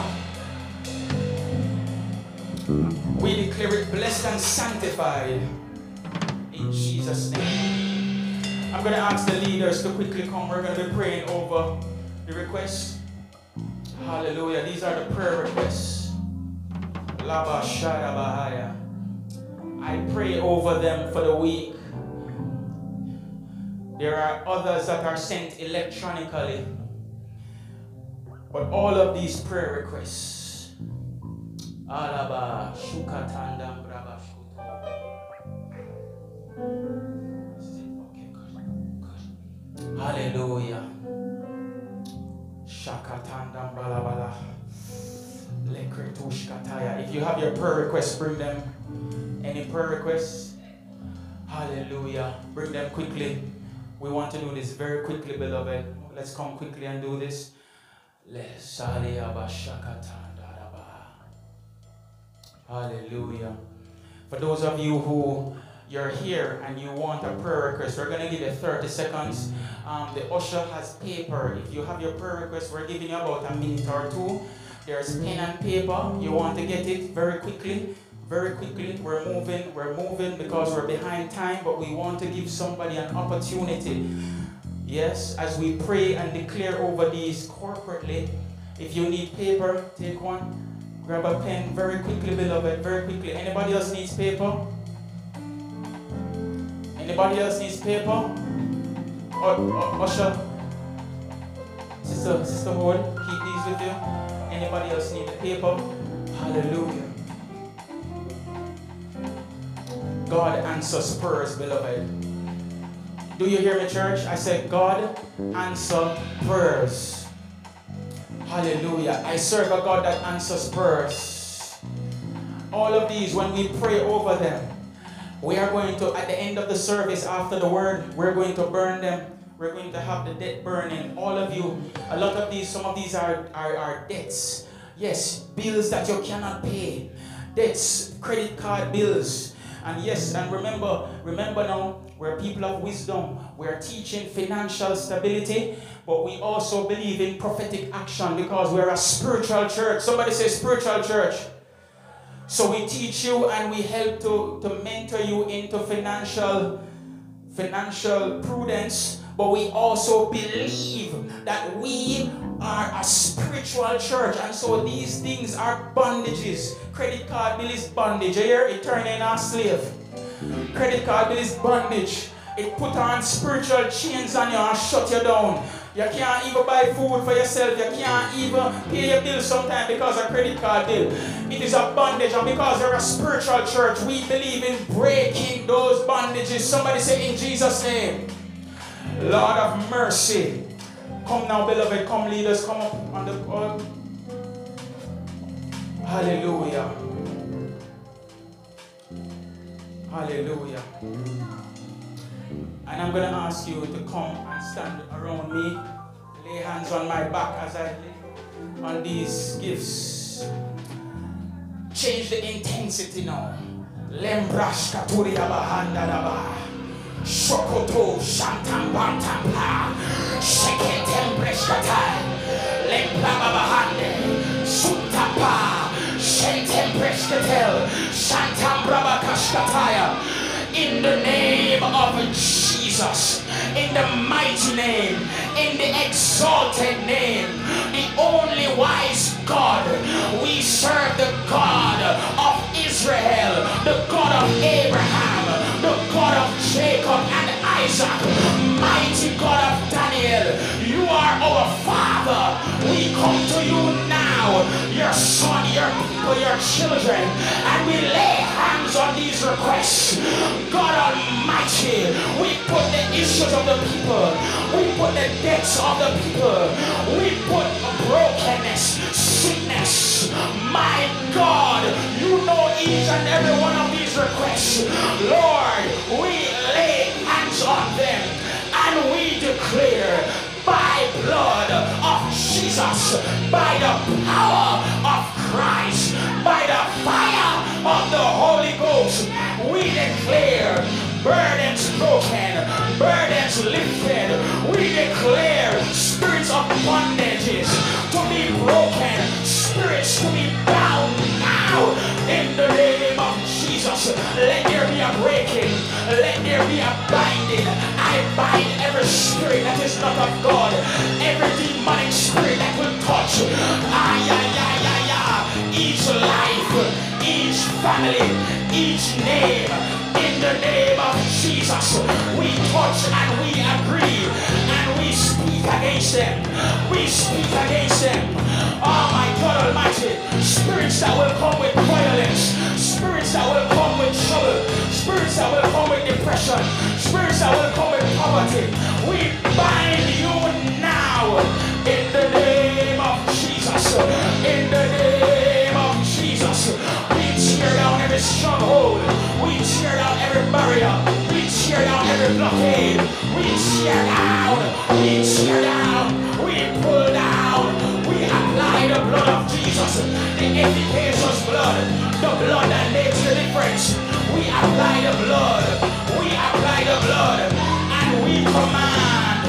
Speaker 3: We declare it blessed and sanctified in Jesus' name. I'm going to ask the leaders to quickly come. We're going to be praying over the requests. Hallelujah. These are the prayer requests. Laba Shada Bahaya. I pray over them for the week. There are others that are sent electronically. But all of these prayer requests. Alaba Shukatanda Braba Shuto. Okay, good. Hallelujah. Shakatanda Balabala. Lekretushkataya. If you have your prayer requests, bring them. Any prayer requests? Hallelujah. Bring them quickly. We want to do this very quickly, beloved. Let's come quickly and do this. Hallelujah. For those of you who you're here and you want a prayer request, we're going to give you 30 seconds. The usher has paper. If you have your prayer request, we're giving you about a minute or two. There's pen and paper. You want to get it very quickly. Very quickly. We're moving because we're behind time, but we want to give somebody an opportunity. Yes, as we pray and declare over these corporately. If you need paper, take one. Grab a pen very quickly, beloved, very quickly. Anybody else needs paper? Anybody else needs paper? Usher, Sister Hood, keep these with you. Anybody else need the paper? Hallelujah. God answers prayers, beloved. Do you hear me, church? I said, God answers prayers. Hallelujah. I serve a God that answers prayers. All of these, when we pray over them, we are going to, at the end of the service, after the word, we're going to burn them. We're going to have the debt burning. All of you, a lot of these, some of these are debts. Yes, bills that you cannot pay. Debts, credit card bills. And yes, and remember now, we're people of wisdom. We're teaching financial stability, but we also believe in prophetic action because we're a spiritual church. Somebody say spiritual church. So we teach you and we help to mentor you into financial prudence, but we also believe that we are a spiritual church, and so these things are bondages. Credit card bill is bondage. You hear it? Turning a slave. Credit card bill is bondage. It put on spiritual chains on you and shut you down. You can't even buy food for yourself. You can't even pay your bills sometimes because of credit card bill. It is a bondage, and because we're a spiritual church, we believe in breaking those bondages. Somebody say in Jesus' name. Lord of mercy. Come now, beloved. Come, leaders. Come up on the... Hallelujah. Hallelujah. And I'm going to ask you to come and stand around me. Lay hands on my back as I lay on these gifts. Change the intensity now. Lembrashka turia bahanda daba. Shokoto shantambantampa. Sheketembreshkatai. Lembraba bahande. Sutapa. Shentembreshkatel. Shantambrabakashkataya. In the name of Jesus, in the mighty name, in the exalted name, the only wise God, we serve the God of Israel, the God of Abraham, the God of Jacob and Isaac, mighty God of Daniel. You are our Father. We come to you now, your son, your people, your children, and we lay hands on these requests. God Almighty, we put the issues of the people, we put the debts of the people, we put brokenness, sickness. My God, you know each and every one of these requests. Lord, we lay hands on them and we declare, by blood of Jesus, by the power of Christ, by the fire of the Holy Ghost, we declare burdens broken, burdens lifted. We declare spirits of bondages to be broken, spirits to be bound now in the name of Jesus. Let there be a breaking, let there be a binding. I bind every spirit that is not of God, every demonic spirit that will touch each life, each family, each name. In the name of Jesus, we touch and we agree and we speak against them. We speak against them. Oh my God Almighty, spirits that will come with violence, spirits that will come with trouble, spirits that will come with depression, spirits that will come with poverty. We bind you now in the name of Jesus. In the name of Jesus, we tear down every stronghold. We tear down every barrier. We tear down every blockade. We tear down. We tear down. We pull down. We apply the blood of Jesus, the efficacious blood, the blood that makes the difference. We apply the blood. We apply the blood, and we command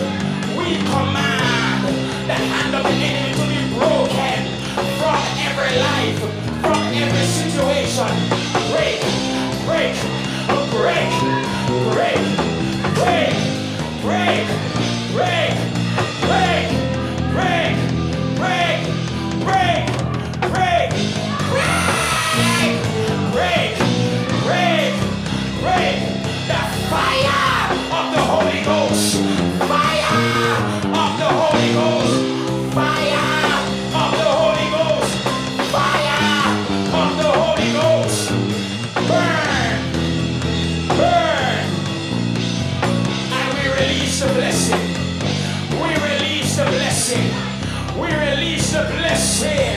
Speaker 3: the hand of the enemy to be broken from every life, from every situation. Break, break, break, break, break, break, break, break, break, break, break, break, the blessing.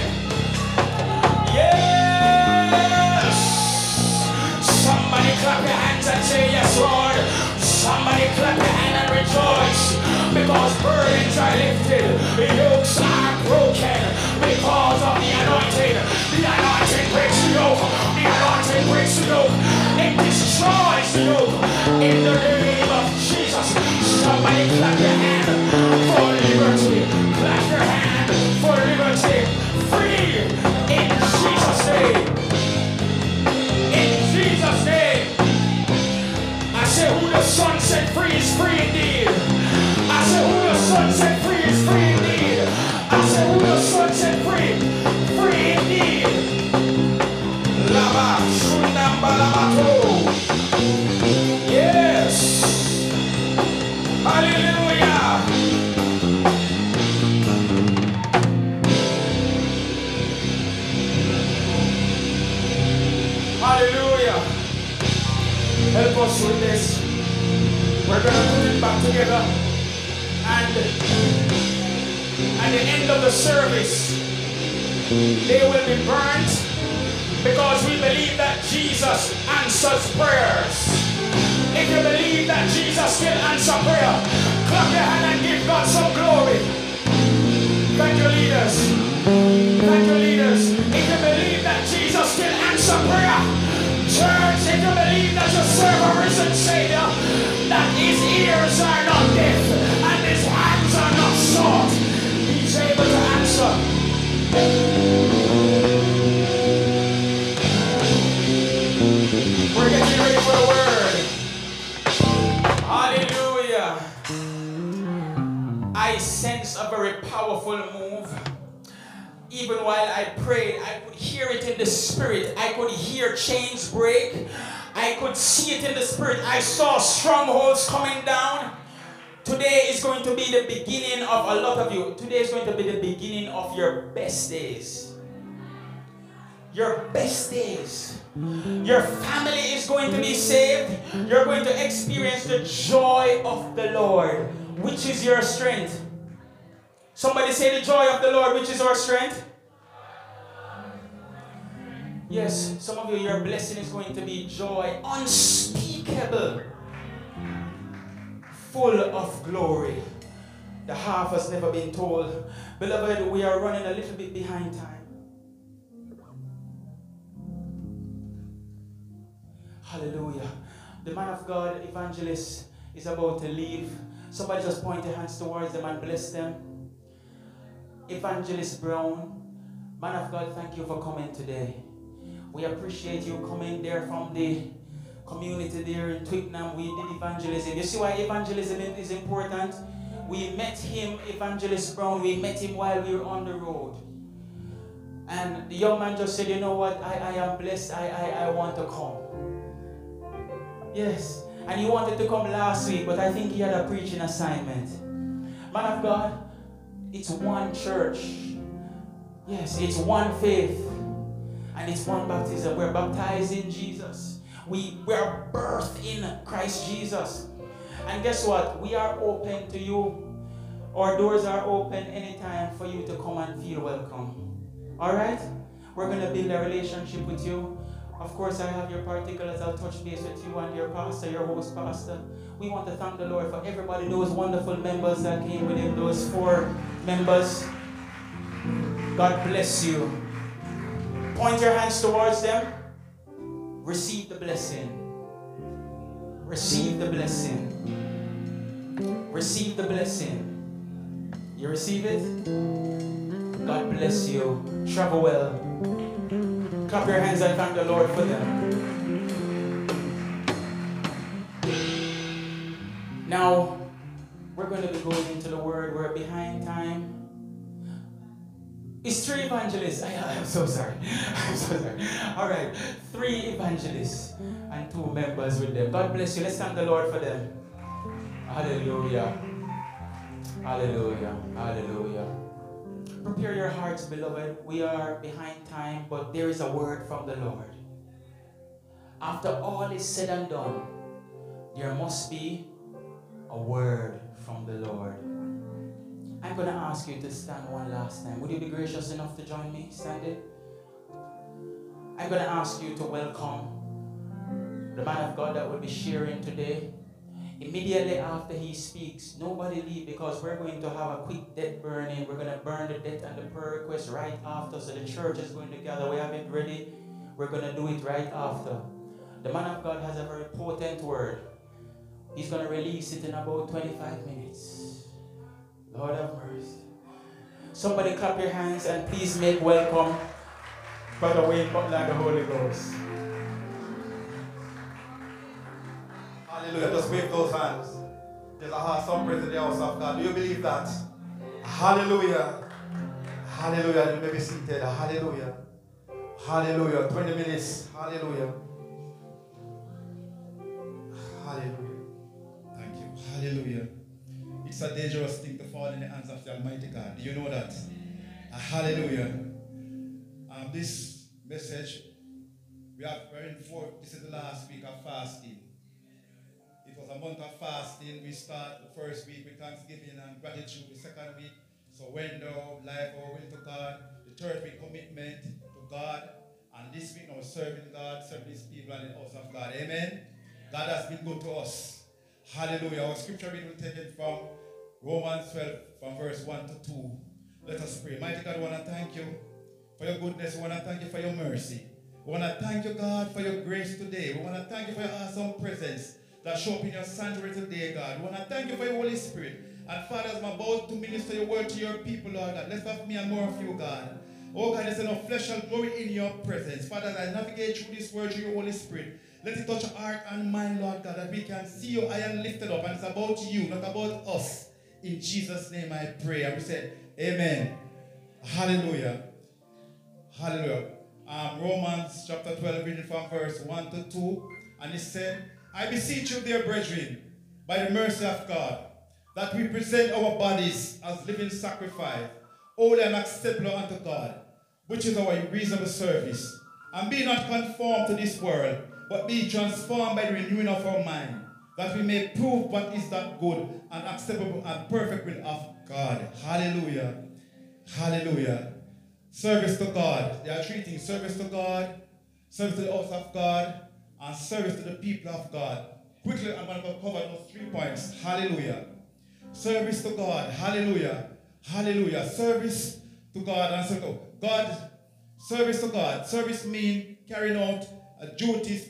Speaker 3: Yes. Somebody clap your hands and say yes, Lord. Somebody clap your hand and rejoice, because burdens are lifted, yokes are broken because of the anointing. The anointing breaks the yoke. The anointing breaks the yoke. It destroys the yoke in the name of Jesus. Somebody clap your hand for liberty. Clap your hand for liberty. Free in Jesus' name. In Jesus' name. I say who the Son set free is free indeed. I say who the Son set free is free indeed. I say who the Son set free, free indeed. Lava Shundambalabato. Yes. Hallelujah. Hallelujah. Help us with this. We're going to put it back together. And at the end of the service, they will be burnt, because we believe that Jesus answers prayers. If you believe that Jesus still answers prayer, clap your hand and give God some glory. Thank you, leaders. Thank you, leaders. If you believe that Jesus still answers prayer, church, if you believe that you serve a risen Savior, that his ears are not deaf and his hands are not short, he's able to answer. We're getting ready for the word. Hallelujah. I sense a very powerful move. Even while I prayed, I could hear it in the spirit. I could hear chains break. I could see it in the spirit. I saw strongholds coming down. Today is going to be the beginning of a lot of you. Today is going to be the beginning of your best days. Your best days. Your family is going to be saved. You're going to experience the joy of the Lord, which is your strength. Somebody say the joy of the Lord, which is our strength. Yes, some of you, your blessing is going to be joy unspeakable, full of glory. The half has never been told. Beloved, we are running a little bit behind time. Hallelujah. The man of God, evangelist, is about to leave. Somebody just point your hands towards them and bless them. Evangelist Brown, man of God, thank you for coming today. We appreciate you coming there from the community there in Twickenham. We did evangelism. You see why evangelism is important? We met him, Evangelist Brown, we met him while we were on the road. And the young man just said, you know what, I am blessed, I want to come. Yes, and he wanted to come last week, but I think he had a preaching assignment. Man of God, it's one church. Yes, it's one faith. And it's one baptism. We're baptized in Jesus. We are birthed in Christ Jesus. And guess what? We are open to you. Our doors are open anytime for you to come and feel welcome. Alright? We're going to build a relationship with you. Of course, I have your particulars. I'll touch base with you and your pastor, your host pastor. We want to thank the Lord for everybody, those wonderful members that came with him, those 4 members. God bless you. Point your hands towards them. Receive the blessing. Receive the blessing. Receive the blessing. You receive it? God bless you. Travel well. Clap your hands and thank the Lord for them. Now, we're going to be going into the word. We're behind time. It's 3 evangelists. I'm so sorry. I'm so sorry. All right. 3 evangelists and 2 members with them. God bless you. Let's thank the Lord for them. Hallelujah. Hallelujah. Hallelujah. Prepare your hearts, beloved. We are behind time, but there is a word from the Lord. After all is said and done, there must be a word from the Lord. I'm going to ask you to stand one last time. Would you be gracious enough to join me standing? I'm going to ask you to welcome the man of God that will be sharing today. Immediately after he speaks, nobody leave, because we're going to have a quick debt burning. We're going to burn the debt and the prayer request right after. So the church is going to gather. We have it ready. We're going to do it right after. The man of God has a very potent word. He's going to release it in about 25 minutes. Lord have mercy. Somebody clap your hands and please make welcome Brother Wayne Butler, the Holy Ghost.
Speaker 5: Hallelujah. Just wave those hands. There's a awesome praise in the house of God. Do you believe that? Hallelujah. Hallelujah. You may be seated. Hallelujah. Hallelujah. 20 minutes. Hallelujah. Hallelujah. Thank you. Hallelujah. It's a dangerous thing to fall in the hands of the Almighty God. Do you know that? Hallelujah. This message, this is the last week of fasting. It was a month of fasting. We start the first week with thanksgiving and gratitude. The second week, surrender, life, our will to God. The third week, commitment to God. And this week, now serving God, serving His people and the house of God. Amen. God has been good to us. Hallelujah. Our scripture reading will take it from Romans 12, from verse 1 to 2. Let us pray. Mighty God, I want to thank you for your goodness. We want to thank you for your mercy. We want to thank you, God, for your grace today. We want to thank you for your awesome presence that show up in your sanctuary today, God. We want to thank you for your Holy Spirit. And Father, as I'm about to minister your word to your people, Lord God, let's have me and more of you, God. Oh God, there's enough flesh and glory in your presence. Father, as I navigate through this word through your Holy Spirit, let it touch heart and mind, Lord God, that we can see you high and lifted up. And it's about you, not about us. In Jesus' name I pray. And we said, amen. Hallelujah. Hallelujah. Romans chapter 12, reading from verse 1 to 2. And it said, I beseech you, dear brethren, by the mercy of God, that we present our bodies as living sacrifice, holy and acceptable unto God, which is our reasonable service. And be not conformed to this world, but be transformed by the renewing of our mind, that we may prove what is that good and acceptable and perfect will of God. Hallelujah. Hallelujah. Service to God. There are three things. Service to God, service to the house of God, and service to the people of God. Quickly, I'm going to cover those 3 points. Hallelujah. Service to God. Hallelujah. Hallelujah. Service to God and service to God. Service to God. Service means carrying out duties,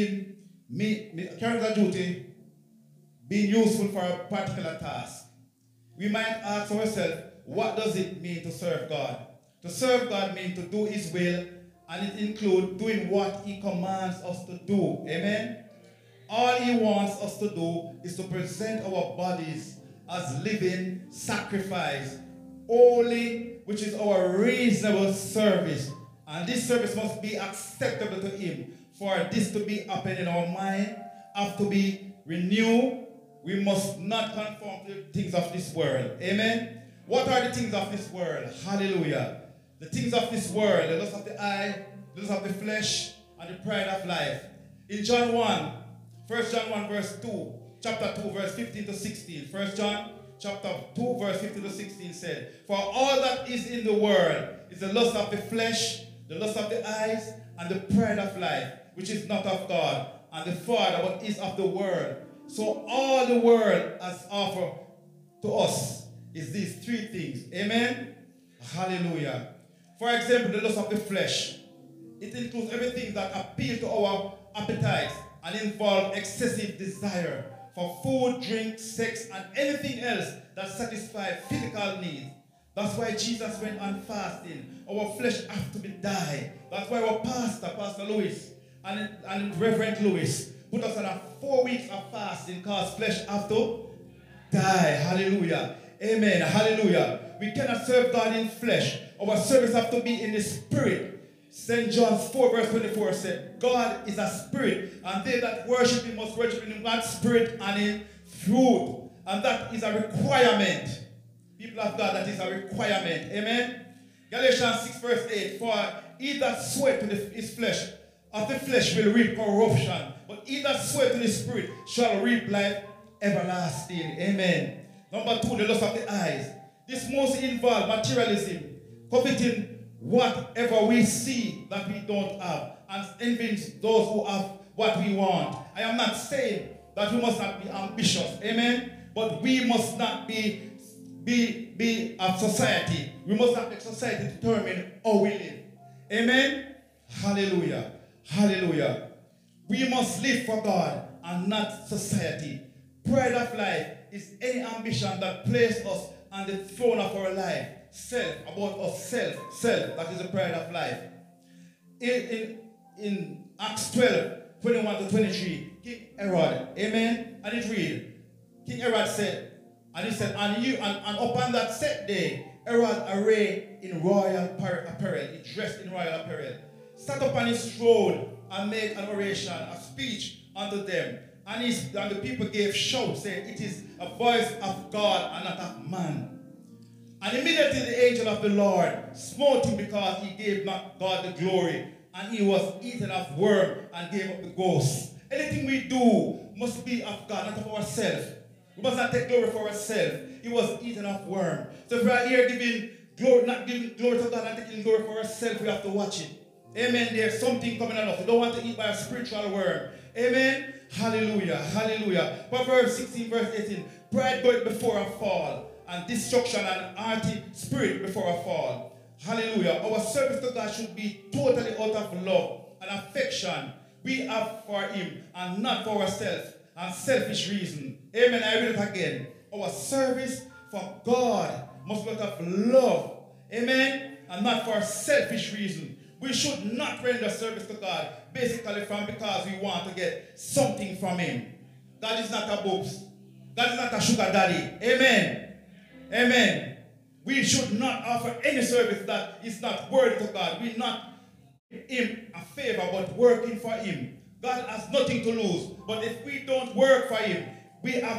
Speaker 5: carrying out a duty, being useful for a particular task. We might ask ourselves, what does it mean to serve God? To serve God means to do His will, and it includes doing what He commands us to do. Amen? All He wants us to do is to present our bodies as living sacrifice, holy, which is our reasonable service. And this service must be acceptable to Him. For this to be happening in our mind, have to be renewed. We must not conform to the things of this world. Amen? What are the things of this world? Hallelujah. The things of this world, the lust of the eye, the lust of the flesh, and the pride of life. In John 1, 1 John 1 verse 2, chapter 2 verse 15 to 16. 1 John chapter 2 verse 15 to 16 said, for all that is in the world is the lust of the flesh, the lust of the eyes, and the pride of life, which is not of God, and the Father, but is of the world. So all the world has offered to us is these 3 things. Amen? Hallelujah. For example, the lust of the flesh. It includes everything that appeals to our appetites and involve excessive desire for food, drink, sex, and anything else that satisfies physical needs. That's why Jesus went on fasting. Our flesh has to be died. That's why our Pastor Lewis, and Reverend Lewis put us on a 4 weeks of fasting because flesh have to die. Hallelujah. Amen. Hallelujah. We cannot serve God in flesh. Our service have to be in the spirit. St. John 4 verse 24 said, God is a spirit, and they that worship Him must worship Him in one spirit and in truth. And that is a requirement. People of God, that is a requirement. Amen. Galatians 6 verse 8, for he that sweat to his flesh, of the flesh will reap corruption, but he that sweat to the spirit shall reap life everlasting. Amen. Number 2, the lust of the eyes. This mostly involves materialism, coveting whatever we see that we don't have, and envying those who have what we want. I am not saying that we must not be ambitious, amen? But we must not be of society. We must not make society determine how we live. Amen? Hallelujah. Hallelujah. We must live for God and not society. Pride of life is any ambition that places us on the throne of our life. Self, about us, self. That is the pride of life. In Acts 12, 21 to 23, King Herod, amen? And it read, King Herod said, and he said, and upon that set day, Herod arrayed in royal apparel, he dressed in royal apparel, sat upon his throne and made an oration, a speech unto them. And the people gave shouts, saying, it is a voice of God and not of man. And immediately the angel of the Lord smote him because he gave not God the glory, and he was eaten of worm and gave up the ghost. Anything we do must be of God, not of ourselves. We must not take glory for ourselves. He was eaten of worm. So if we are here giving glory, not giving glory to God and taking glory for ourselves, we have to watch it. Amen. There's something coming on us. We don't want to eat by a spiritual worm. Amen. Hallelujah. Hallelujah. Proverbs 16 verse 18. Pride goeth before a fall, and destruction and haughty spirit before a fall. Hallelujah. Our service to God should be totally out of love and affection we have for him and not for ourselves and selfish reason. Amen. I read it again. Our service for God must be out of love. Amen. And not for selfish reason. We should not render service to God basically because we want to get something from him. God is not a boobs. God is not a sugar daddy. Amen. Amen. We should not offer any service that is not worthy to God. We not him a favor, but working for him. God has nothing to lose. But if we don't work for him, we have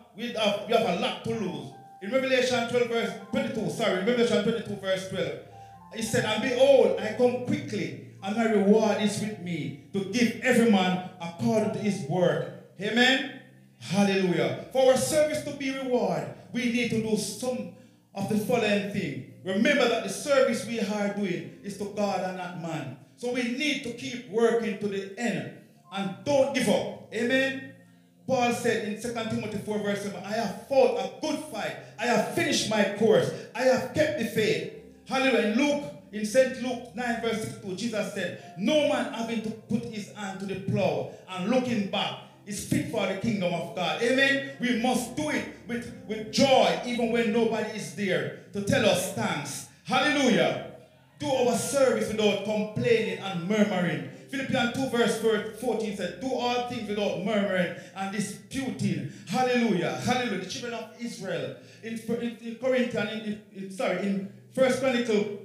Speaker 5: a lot to lose. In Revelation 12 verse 22, Revelation 22 verse 12, he said, and behold, I come quickly, and my reward is with me, to give every man according to his work. Amen? Hallelujah. For our service to be rewarded, we need to do some of the following thing. Remember that the service we are doing is to God and not man. So we need to keep working to the end and don't give up. Amen? Paul said in 2 Timothy 4 verse 7, I have fought a good fight. I have finished my course. I have kept the faith. Hallelujah. In St. Luke 9 verse 62, Jesus said, no man having to put his hand to the plow and looking back is fit for the kingdom of God. Amen. We must do it with joy even when nobody is there to tell us thanks. Hallelujah. Do our service without complaining and murmuring. Philippians 2 verse 14 said, do all things without murmuring and disputing. Hallelujah. Hallelujah. The children of Israel in First Chronicle,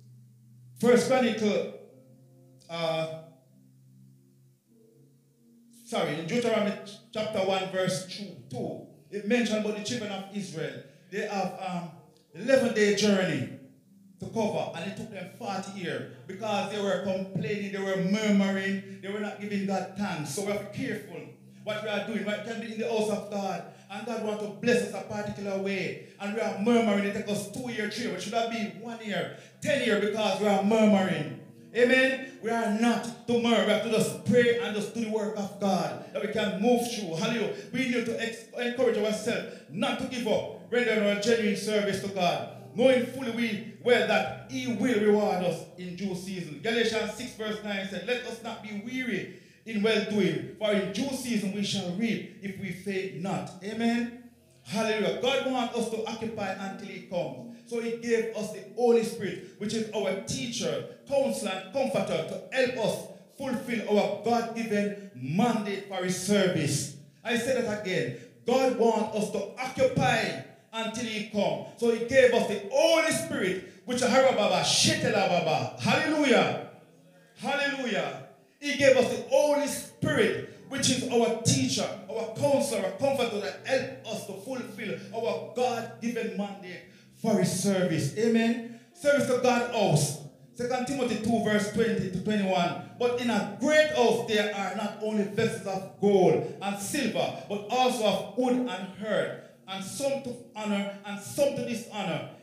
Speaker 5: in Deuteronomy chapter 1 verse 2, it mentioned about the children of Israel. They have 11-day journey to cover, and it took them 40 years because they were complaining, they were murmuring, they were not giving God thanks. So we have to be careful what we are doing. We can be in the house of God, and God wants to bless us a particular way, and we are murmuring. It takes us 2 years, 3 years. It should not be 1 year, 10 years because we are murmuring. Amen. We are not to murmur. We have to just pray and just do the work of God that we can move through. Hallelujah. We need to encourage ourselves not to give up, rendering our genuine service to God, knowing fully that he will reward us in due season. Galatians 6 verse 9 said, let us not be weary in well-doing, for in due season we shall reap if we faint not. Amen. Hallelujah. God wants us to occupy until he comes. So he gave us the Holy Spirit, which is our teacher, counselor, and comforter, to help us fulfill our God-given mandate for his service. I say that again. God wants us to occupy until he comes. So he gave us the Holy Spirit, which is hallelujah. Hallelujah. He gave us the Holy Spirit, which is our teacher, our counselor, our comforter, that help us to fulfill our God-given mandate for his service. Amen. Service to God's house. 2 Timothy 2 verse 20 to 21. But in a great house there are not only vessels of gold and silver, but also of wood and earth, and some to honor and some to dishonor.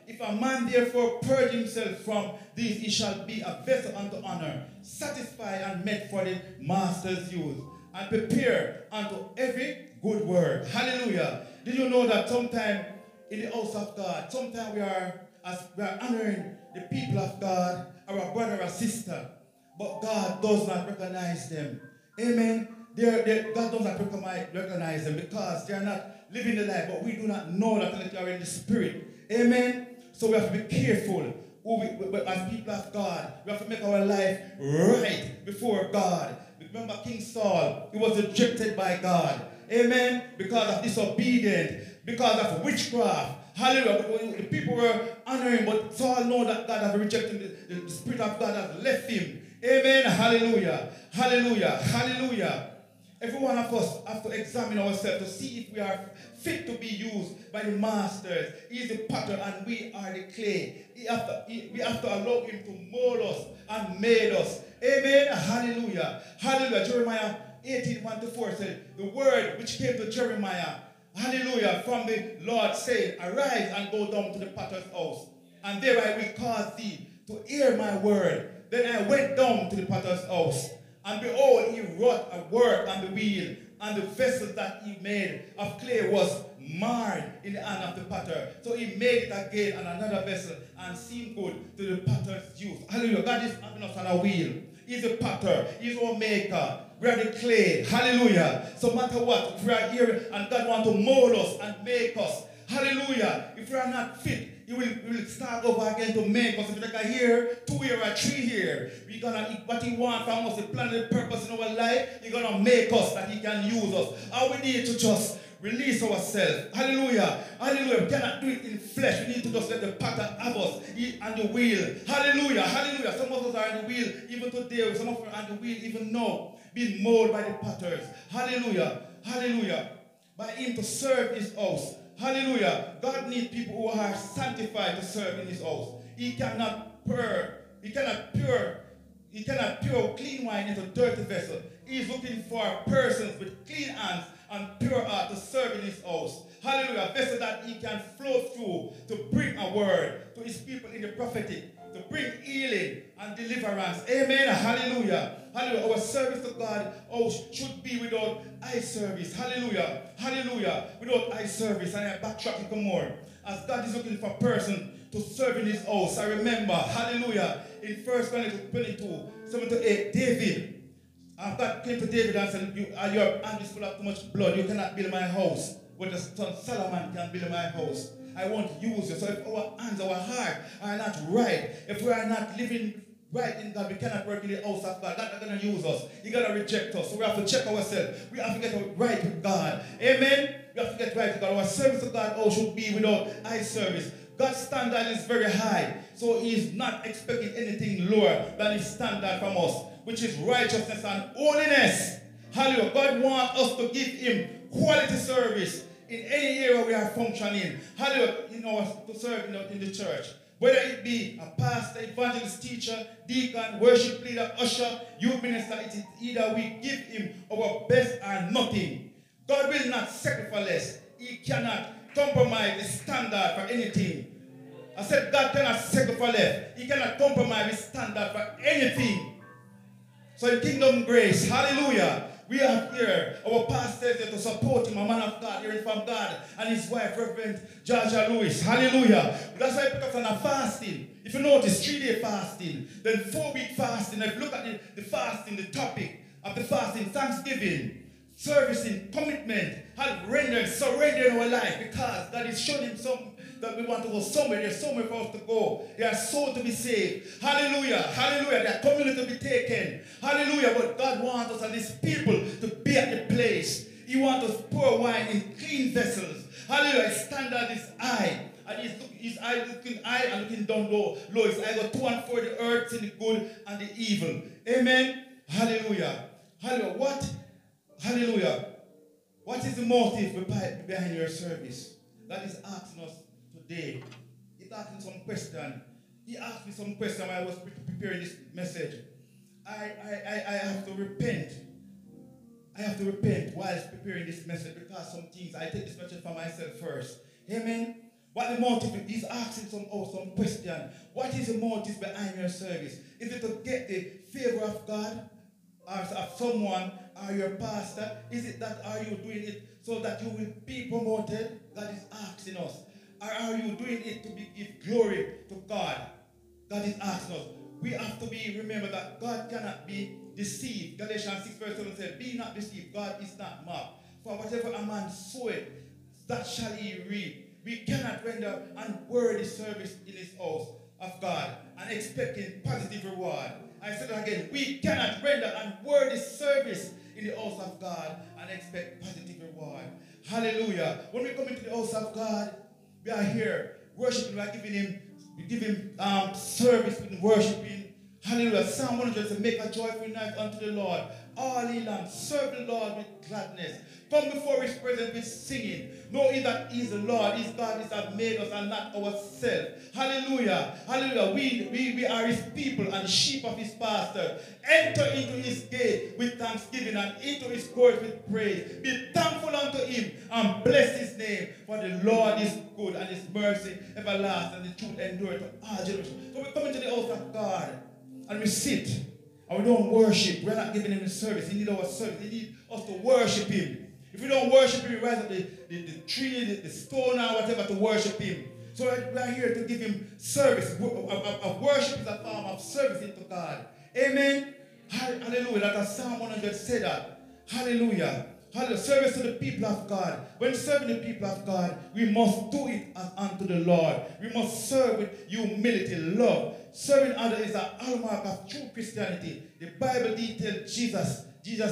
Speaker 5: If a man therefore purge himself from these, he shall be a vessel unto honor, satisfied and met for the master's use, and prepare unto every good work. Hallelujah. Did you know that sometime in the house of God, sometimes we are honoring the people of God, our brother or sister, but God does not recognize them. Amen. God does not recognize them because they are not living the life, but we do not know that they are in the spirit. Amen. So we have to be careful as people of God. We have to make our life right before God. Remember King Saul, he was rejected by God. Amen. Because of disobedience, because of witchcraft. Hallelujah. The people were honoring, but Saul knew that God had rejected him. The Spirit of God has left him. Amen. Hallelujah. Hallelujah. Hallelujah. Every one of us have to examine ourselves to see if we are fit to be used by the masters. He is the potter and we are the clay. We have to allow him to mold us and made us. Amen. Hallelujah. Hallelujah. Jeremiah 18:1-4 said, the word which came to Jeremiah, hallelujah, from the Lord saying, arise and go down to the potter's house, and there I will cause thee to hear my word. Then I went down to the potter's house, and behold, he wrought a work on the wheel, and the vessel that he made of clay was marred in the hand of the potter. So he made it again on another vessel, and seemed good to the potter's use. Hallelujah. God is having us on a wheel. He's a potter. He's our maker. We are the clay. Hallelujah. So no matter what, if we are here and God wants to mold us and make us, hallelujah, if we are not fit, He will start over again to make us. If it's like a here, 2 here, or 3 here, we're gonna what He wants from us, the plan and the purpose in our life, He's gonna make us that He can use us. All we need to just release ourselves. Hallelujah. Hallelujah. We cannot do it in flesh. We need to just let the potter have us and the wheel. Hallelujah. Hallelujah. Some of us are on the wheel even today. Some of us are on the wheel even now, being molded by the potters. Hallelujah. Hallelujah. By Him to serve His house. Hallelujah. God needs people who are sanctified to serve in His house. He cannot pour clean wine into a dirty vessel. He's looking for persons with clean hands and pure heart to serve in His house. Hallelujah. A vessel that He can flow through to bring a word to His people in the prophetic, to bring healing and deliverance. Amen. Hallelujah. Hallelujah. Our service to God should be without eye service. Hallelujah. Hallelujah. Without eye service. And I backtrack a more. As God is looking for a person to serve in His house. I remember, hallelujah, in 1 Chronicles 22:7-8, David. God came to David and said, your hand is full of too much blood. You cannot build my house. But the son Solomon can build my house. I want to use you. So if our hands, our heart are not right, if we are not living right in God, we cannot work in the house of God. God's not going to use us. He's going to reject us. So we have to check ourselves. We have to get right with God. Amen? We have to get right with God. Our service to God should be without eye service. God's standard is very high. So He is not expecting anything lower than His standard from us, which is righteousness and holiness. Hallelujah. God wants us to give Him quality service in any area we are functioning. Hallelujah. To serve in the church. Whether it be a pastor, evangelist, teacher, deacon, worship leader, usher, youth minister, it is either we give Him our best or nothing. God will not sacrifice less. He cannot compromise the standard for anything. I said God cannot sacrifice less. He cannot compromise his standard for anything. So in Kingdom Grace, hallelujah, we are here. Our pastor is there to support him, a man of God, hearing from God, and his wife, Reverend Georgia Lewis. Hallelujah. That's why I put us on a fasting. If you notice, 3-day fasting, then 4-week fasting. If you look at the fasting, the topic of the fasting, thanksgiving, servicing, commitment, surrendering our life, because God is showing some that we want to go somewhere. There's somewhere for us to go. There are souls to be saved. Hallelujah. Hallelujah. There are community to be taken. Hallelujah. But God wants us and His people to be at the place. He wants us to pour wine in clean vessels. Hallelujah. His standard is high. And His eye looking high and looking down low. His eye got to and for the earth, in the good and the evil. Amen. Hallelujah. Hallelujah. Hallelujah. What is the motive behind your service? That is asking us today. He's asking some question. He asked me some question while I was preparing this message. I have to repent. I have to repent while preparing this message because some things I take this message for myself first. Amen. What the motive is? He's asking some question. What is the motive behind your service? Is it to get the favor of God or of someone or your pastor? Is it that are you doing it so that you will be promoted? God is asking us. Or are you doing it to give glory to God? God is asking us. We have to remember that God cannot be deceived. Galatians 6 verse 7 says, be not deceived. God is not mocked. For whatever a man soweth, that shall he reap. We cannot render unworthy service in his house of God and expecting positive reward. I said it again. We cannot render unworthy service in the house of God and expect positive reward. Hallelujah. When we come into the house of God, we are here worshiping. We give him service with worshiping. Hallelujah. Psalm 100 says, make a joyful night unto the Lord. All ye land, serve the Lord with gladness. Come before his presence with singing. Know ye that he is the Lord, his God is that made us and not ourselves. Hallelujah. Hallelujah. We are his people and sheep of his pasture. Enter into his gate with thanksgiving and into his court with praise. Be thankful unto him and bless his name. For the Lord is good and his mercy everlasting and the truth endure to all generations. So we come into the house of God and we sit and we don't worship. We're not giving him the service. He needs our service. He needs us to worship him. If we don't worship him, we rise up the tree, the stone or whatever to worship him. So we are here to give him service. Worship is a form of service into God. Amen. Hallelujah. That Psalm 100 said that. Hallelujah. Hallelujah. Service to the people of God. When serving the people of God, we must do it as unto the Lord. We must serve with humility, love. Serving others is a hallmark of true Christianity. The Bible detailed Jesus.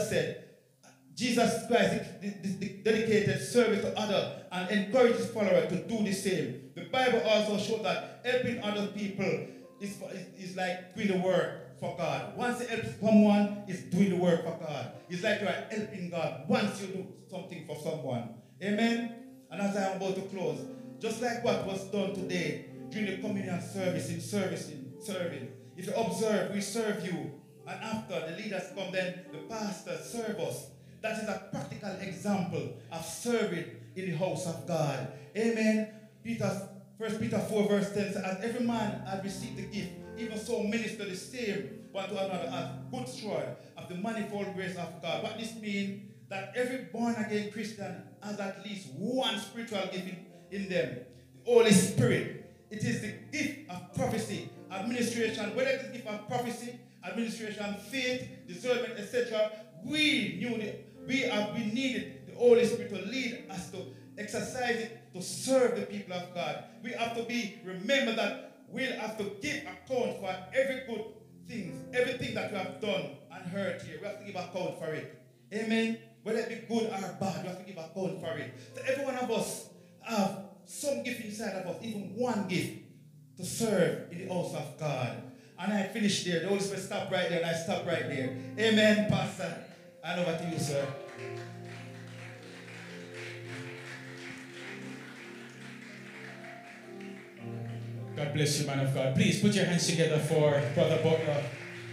Speaker 5: Jesus Christ dedicated service to others and encouraged his followers to do the same. The Bible also shows that helping other people is like doing the work for God. Once you help someone, it's doing the work for God. It's like you are helping God once you do something for someone. Amen? And as I am about to close, just like what was done today during the communion service, in serving. If you observe, we serve you. And after the leaders come, then the pastor serve us. That is a practical example of serving in the house of God. Amen. 1 Peter 4 verse 10 says, as every man has received the gift, even so minister the same one to another as good steward of the manifold grace of God. What this means, that every born-again Christian has at least one spiritual gift in them, the Holy Spirit. It is the gift of prophecy, administration, whether it is the gift of prophecy, administration, faith, discernment, etc. We needed the Holy Spirit to lead us to exercise it, to serve the people of God. We have to remember that we'll have to give account for every good thing, everything that we have done and heard here. We have to give account for it. Amen. Whether it be good or bad, we have to give account for it. So every one of us have some gift inside of us, even one gift, to serve in the house of God. And I finished there. The Holy Spirit stopped right there, and I stopped right there. Amen, Pastor. And over to you, sir.
Speaker 3: God bless you, man of God. Please put your hands together for Brother Butler.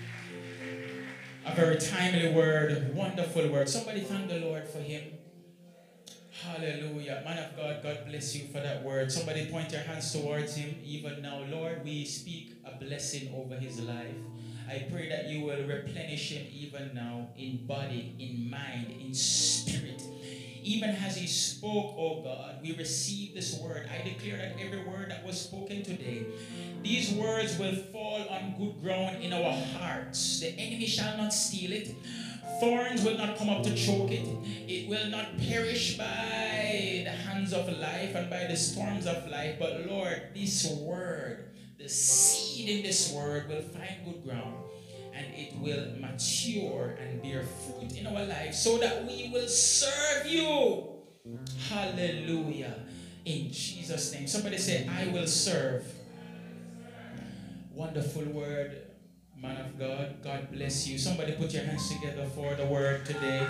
Speaker 3: A very timely word, wonderful word. Somebody thank the Lord for him. Hallelujah. Man of God, God bless you for that word. Somebody point your hands towards him even now. Lord, we speak a blessing over his life. I pray that you will replenish him even now in body, in mind, in spirit. Even as he spoke, oh God, we receive this word. I declare that every word that was spoken today, these words will fall on good ground in our hearts. The enemy shall not steal it. Thorns will not come up to choke it. It will not perish by the hands of life and by the storms of life. But Lord, this word, the seed in this word will find good ground. And it will mature and bear fruit in our lives so that we will serve you. Hallelujah. In Jesus' name. Somebody say, I will serve. Wonderful word, man of God. God bless you. Somebody put your hands together for the word today.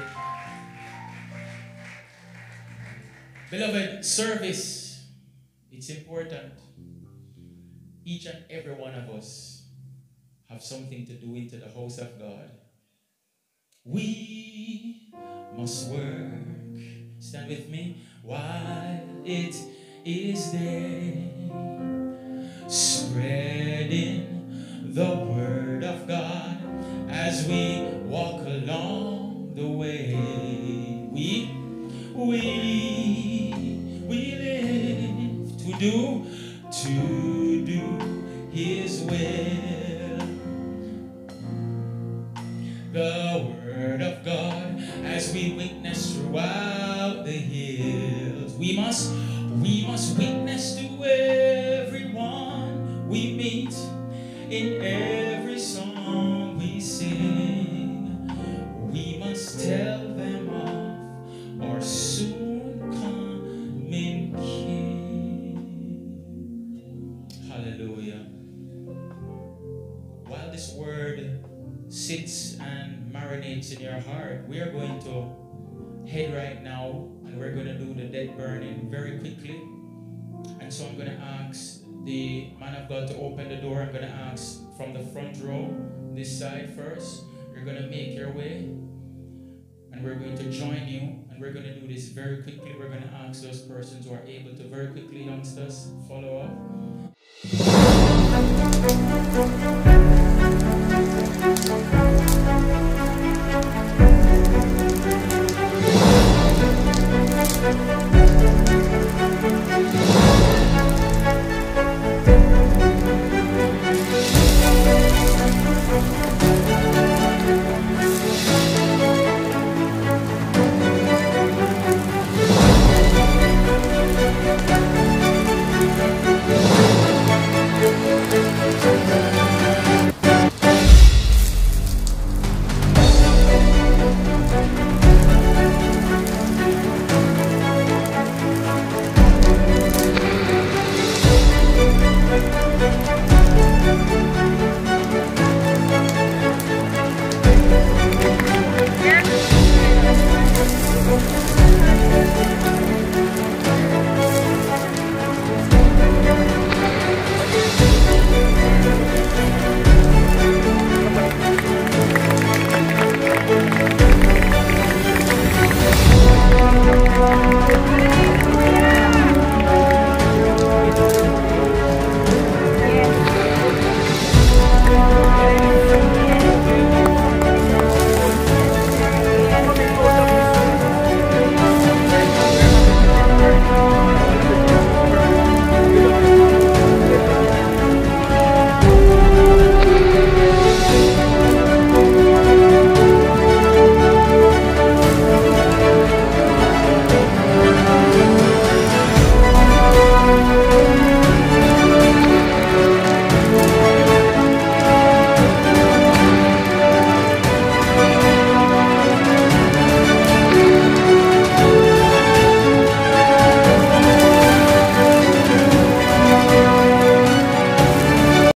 Speaker 3: Beloved, service, it's important. Each and every one of us have something to do into the house of God. We must work, stand with me, while it is there, spreading the word of God as we walk along the way. We live to do His will. The word of God as we witness throughout the hills. We must witness to everyone we meet, in every song we sing. We must tell them of our soon coming King. Hallelujah. While this word sits and marinates in your heart, we are going to head right now and we're going to do the dead burning very quickly. And so I'm going to ask the man of God to open the door. I'm going to ask from the front row, this side first. You're going to make your way and we're going to join you, and we're going to do this very quickly. We're going to ask those persons who are able to very quickly, youngsters, follow up.